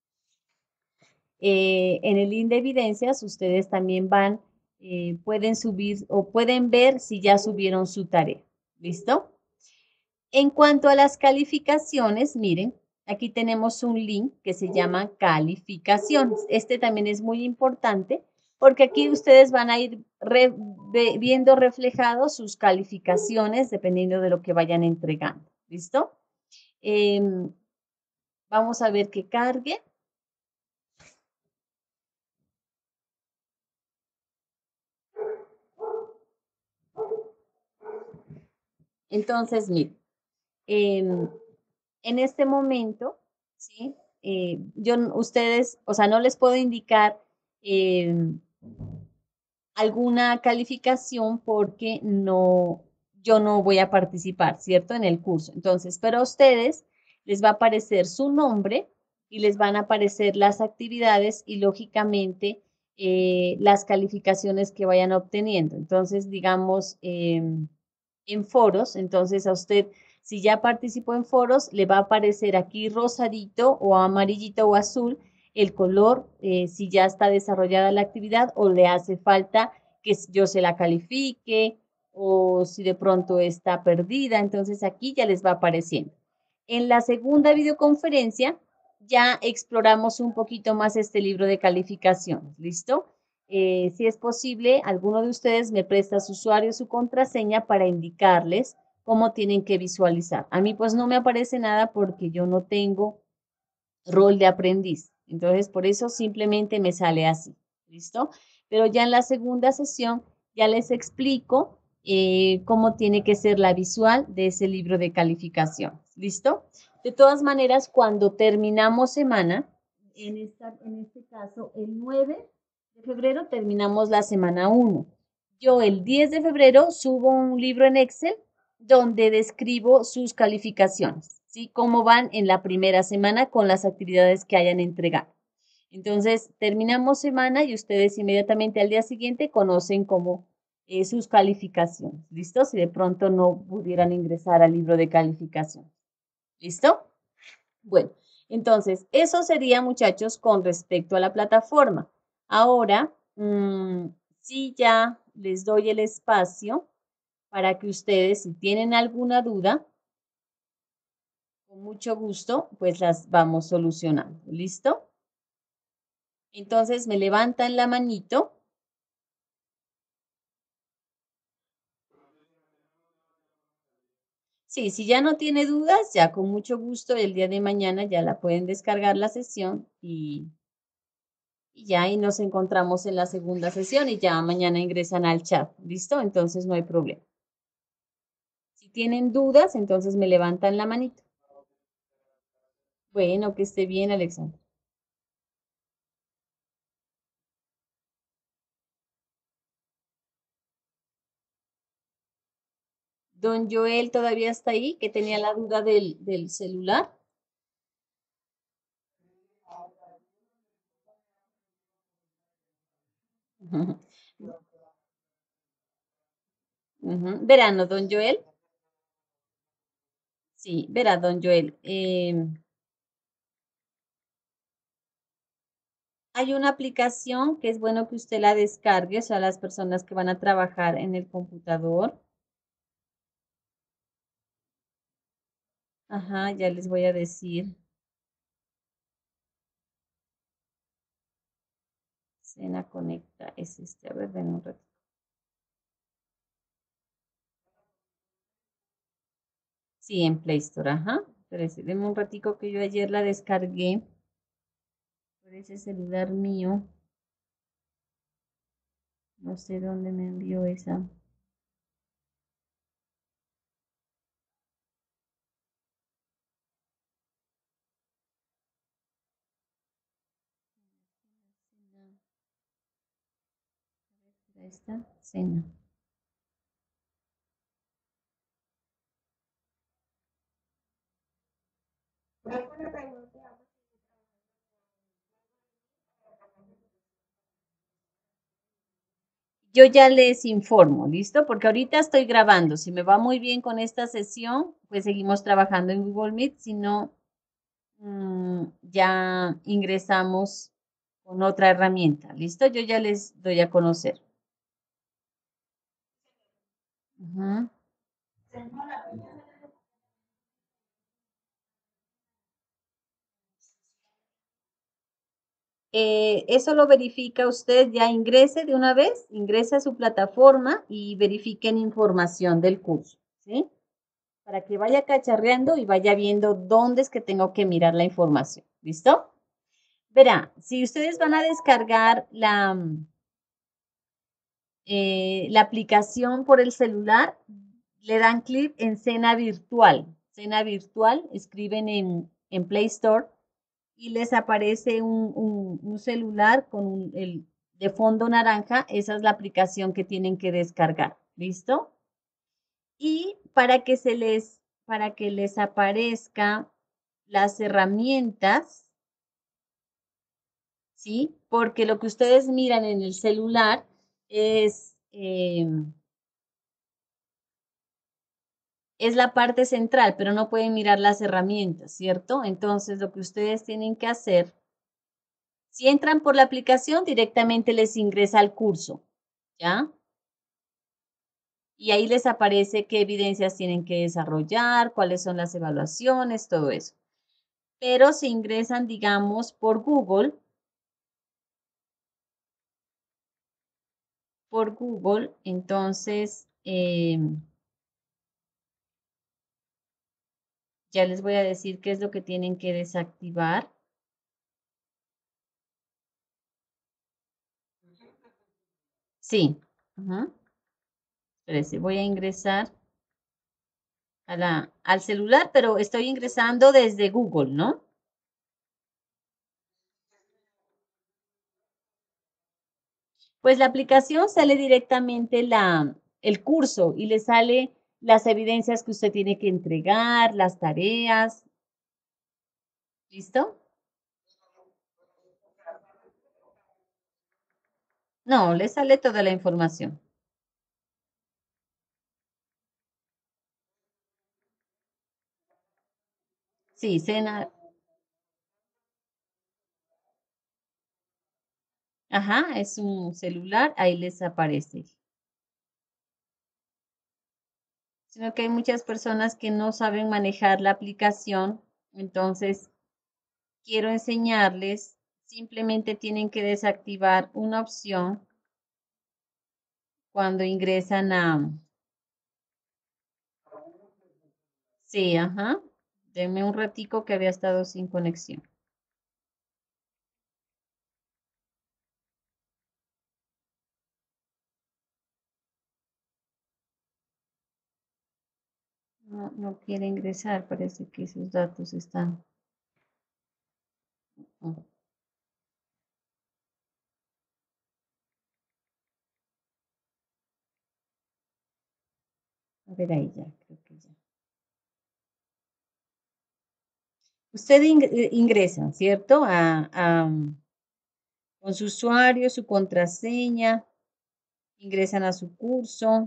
Speaker 3: Eh, en el link de evidencias, ustedes también van, eh, pueden subir o pueden ver si ya subieron su tarea. ¿Listo? En cuanto a las calificaciones, miren, aquí tenemos un link que se llama calificaciones. Este también es muy importante porque aquí ustedes van a ir re, ve, viendo reflejados sus calificaciones dependiendo de lo que vayan entregando. ¿Listo? Eh, vamos a ver que cargue. Entonces, miren, eh, en este momento, ¿sí? Eh, yo, ustedes, o sea, no les puedo indicar eh, alguna calificación porque no, yo no voy a participar, ¿cierto? En el curso. Entonces, pero a ustedes les va a aparecer su nombre y les van a aparecer las actividades y lógicamente eh, las calificaciones que vayan obteniendo. Entonces, digamos, eh, en foros, entonces a usted, si ya participó en foros, le va a aparecer aquí rosadito o amarillito o azul el color, eh, si ya está desarrollada la actividad o le hace falta que yo se la califique o si de pronto está perdida, entonces aquí ya les va apareciendo. En la segunda videoconferencia ya exploramos un poquito más este libro de calificaciones, ¿listo? Eh, si es posible, alguno de ustedes me presta su usuario, su contraseña para indicarles cómo tienen que visualizar. A mí pues no me aparece nada porque yo no tengo rol de aprendiz. Entonces, por eso simplemente me sale así. ¿Listo? Pero ya en la segunda sesión ya les explico eh, cómo tiene que ser la visual de ese libro de calificación. ¿Listo? De todas maneras, cuando terminamos semana, en, esta, en este caso, el nueve de febrero terminamos la semana uno. Yo el diez de febrero subo un libro en Excel donde describo sus calificaciones, ¿sí? Cómo van en la primera semana con las actividades que hayan entregado. Entonces, terminamos semana y ustedes inmediatamente al día siguiente conocen cómo eh, sus calificaciones. ¿Listo? Si de pronto no pudieran ingresar al libro de calificación. ¿Listo? Bueno, entonces, eso sería, muchachos, con respecto a la plataforma. Ahora, mmm, sí ya les doy el espacio para que ustedes, si tienen alguna duda, con mucho gusto, pues las vamos solucionando. ¿Listo? Entonces me levantan la manito. Sí, si ya no tiene dudas, ya con mucho gusto el día de mañana ya la pueden descargar la sesión y, y ya ahí nos encontramos en la segunda sesión y ya mañana ingresan al chat. ¿Listo? Entonces no hay problema. Si tienen dudas, entonces me levantan la manito. Bueno, que esté bien, Alexandra. Don Joel todavía está ahí, que tenía la duda del, del celular. Uh -huh. Verano, don Joel. Sí, verá, don Joel. Eh, hay una aplicación que es bueno que usted la descargue, o sea, las personas que van a trabajar en el computador. Ajá, ya les voy a decir.
Speaker 1: Cena Conecta es este. A ver, ven un ratito. Sí, en Play Store, ajá. Pero ese, denme un ratico que yo ayer la descargué por ese celular mío. No sé dónde me envió esa. Ahí está, cena. Yo ya les informo, ¿listo? Porque ahorita estoy grabando. Si me va muy bien con esta sesión, pues seguimos trabajando en Google Meet. Si no, mm, ya ingresamos con otra herramienta, ¿listo? Yo ya les doy a conocer. Ujú. Eh, eso lo verifica usted, ya ingrese de una vez, ingrese a su plataforma y verifiquen información del curso, ¿sí? Para que vaya cacharreando y vaya viendo dónde es que tengo que mirar la información, ¿listo? Verá, si ustedes van a descargar la, eh, la aplicación por el celular, le dan clic en Cena Virtual. Cena Virtual, escriben en, en Play Store y les aparece un, un, un celular con un, el de fondo naranja. Esa es la aplicación que tienen que descargar. ¿Listo? Y para que se les, para que les aparezca las herramientas, ¿sí? Porque lo que ustedes miran en el celular es, eh, es la parte central, pero no pueden mirar las herramientas, ¿cierto? Entonces, lo que ustedes tienen que hacer, si entran por la aplicación, directamente les ingresa al curso, ¿ya? Y ahí les aparece qué evidencias tienen que desarrollar, cuáles son las evaluaciones, todo eso. Pero si ingresan, digamos, por Google, por Google, entonces eh, ya les voy a decir qué es lo que tienen que desactivar. Sí. Ajá. Espérese, voy a ingresar a la, al celular, pero estoy ingresando desde Google, ¿no? Pues la aplicación sale directamente la, el curso y le sale las evidencias que usted tiene que entregar, las tareas. ¿Listo? No, le sale toda la información. Sí, cena. Ajá, es un celular, ahí les aparece. Sino que hay muchas personas que no saben manejar la aplicación, entonces quiero enseñarles, simplemente tienen que desactivar una opción cuando ingresan a... Sí, ajá. Denme un ratico que había estado sin conexión. No, no quiere ingresar, parece que sus datos están... oh, a ver ahí ya, creo que ya. Usted ing- eh, ingresa, ¿cierto? A, a, con su usuario, su contraseña, ingresan a su curso.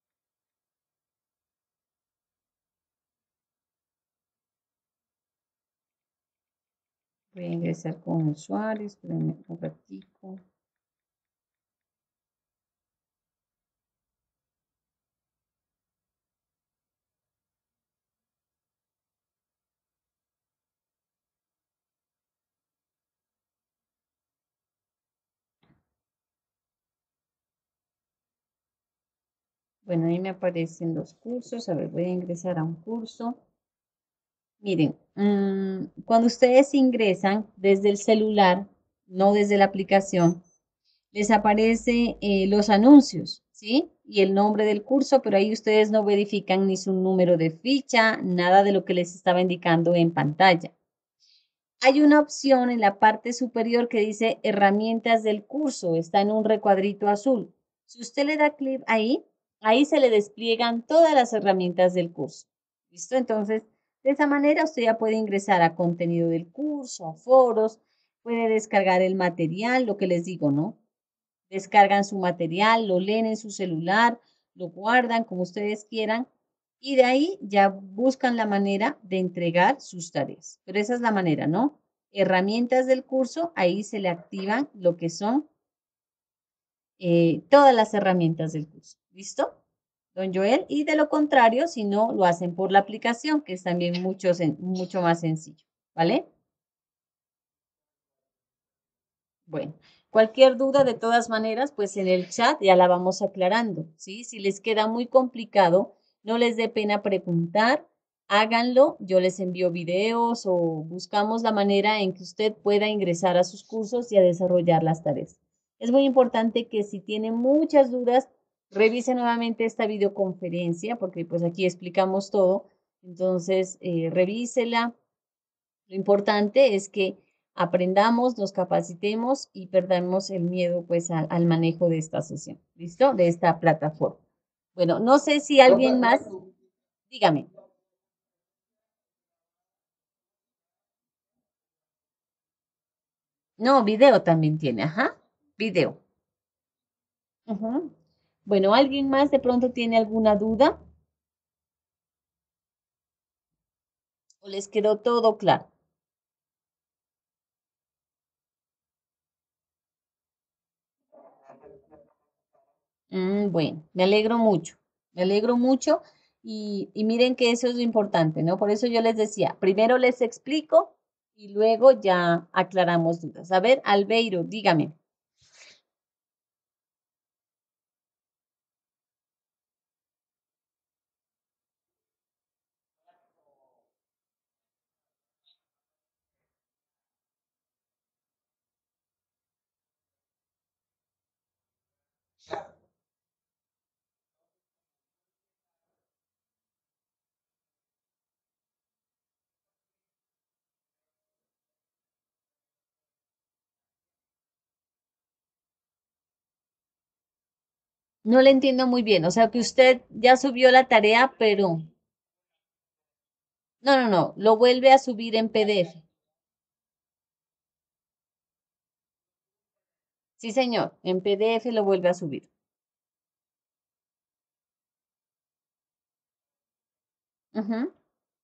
Speaker 1: Voy a ingresar con usuario, espérenme un ratico. Bueno, ahí me aparecen los cursos. A ver, voy a ingresar a un curso. Miren, mm, cuando ustedes ingresan desde el celular, no desde la aplicación, les aparece eh, los anuncios, ¿sí? Y el nombre del curso, pero ahí ustedes no verifican ni su número de ficha, nada de lo que les estaba indicando en pantalla. Hay una opción en la parte superior que dice herramientas del curso, está en un recuadrito azul. Si usted le da clic ahí, ahí se le despliegan todas las herramientas del curso. ¿Listo? Entonces, de esa manera usted ya puede ingresar a contenido del curso, a foros, puede descargar el material, lo que les digo, ¿no? Descargan su material, lo leen en su celular, lo guardan como ustedes quieran y de ahí ya buscan la manera de entregar sus tareas. Pero esa es la manera, ¿no? Herramientas del curso, ahí se le activan lo que son eh, todas las herramientas del curso. ¿Listo? Don Joel. Y de lo contrario, si no, lo hacen por la aplicación, que es también mucho, mucho más sencillo. ¿Vale? Bueno, cualquier duda de todas maneras, pues en el chat ya la vamos aclarando, ¿sí? Si les queda muy complicado, no les dé pena preguntar, háganlo, yo les envío videos o buscamos la manera en que usted pueda ingresar a sus cursos y a desarrollar las tareas. Es muy importante que si tiene muchas dudas, revise nuevamente esta videoconferencia, porque pues aquí explicamos todo, entonces eh, revísela. Lo importante es que aprendamos, nos capacitemos y perdamos el miedo pues al, al manejo de esta sesión, ¿listo? De esta plataforma. Bueno, no sé si alguien más, dígame. No, video también tiene, ajá, video. Ujú. Bueno, ¿alguien más de pronto tiene alguna duda? ¿O les quedó todo claro? Mm, bueno, me alegro mucho, me alegro mucho y, y miren que eso es lo importante, ¿no? Por eso yo les decía, primero les explico y luego ya aclaramos dudas. A ver, Albeiro, dígame. No le entiendo muy bien, o sea que usted ya subió la tarea, pero no, no, no, lo vuelve a subir en P D F. Sí, señor, en P D F lo vuelve a subir. Ujú.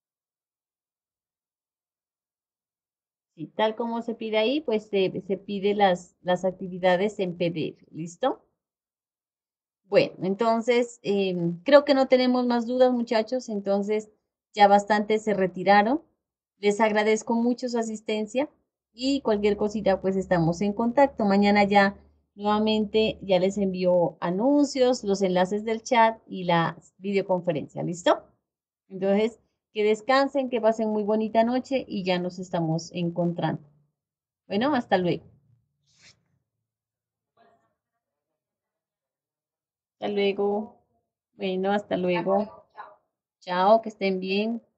Speaker 1: Sí, tal como se pide ahí, pues se, se pide las, las actividades en P D F, ¿listo? Bueno, entonces em, creo que no tenemos más dudas, muchachos. Entonces ya bastante se retiraron. Les agradezco mucho su asistencia y cualquier cosita, pues estamos en contacto. Mañana ya nuevamente ya les envío anuncios, los enlaces del chat y la videoconferencia. ¿Listo? Entonces, que descansen, que pasen muy bonita noche y ya nos estamos encontrando. Bueno, hasta luego. Hasta luego. Bueno, hasta luego. Chao, que estén bien.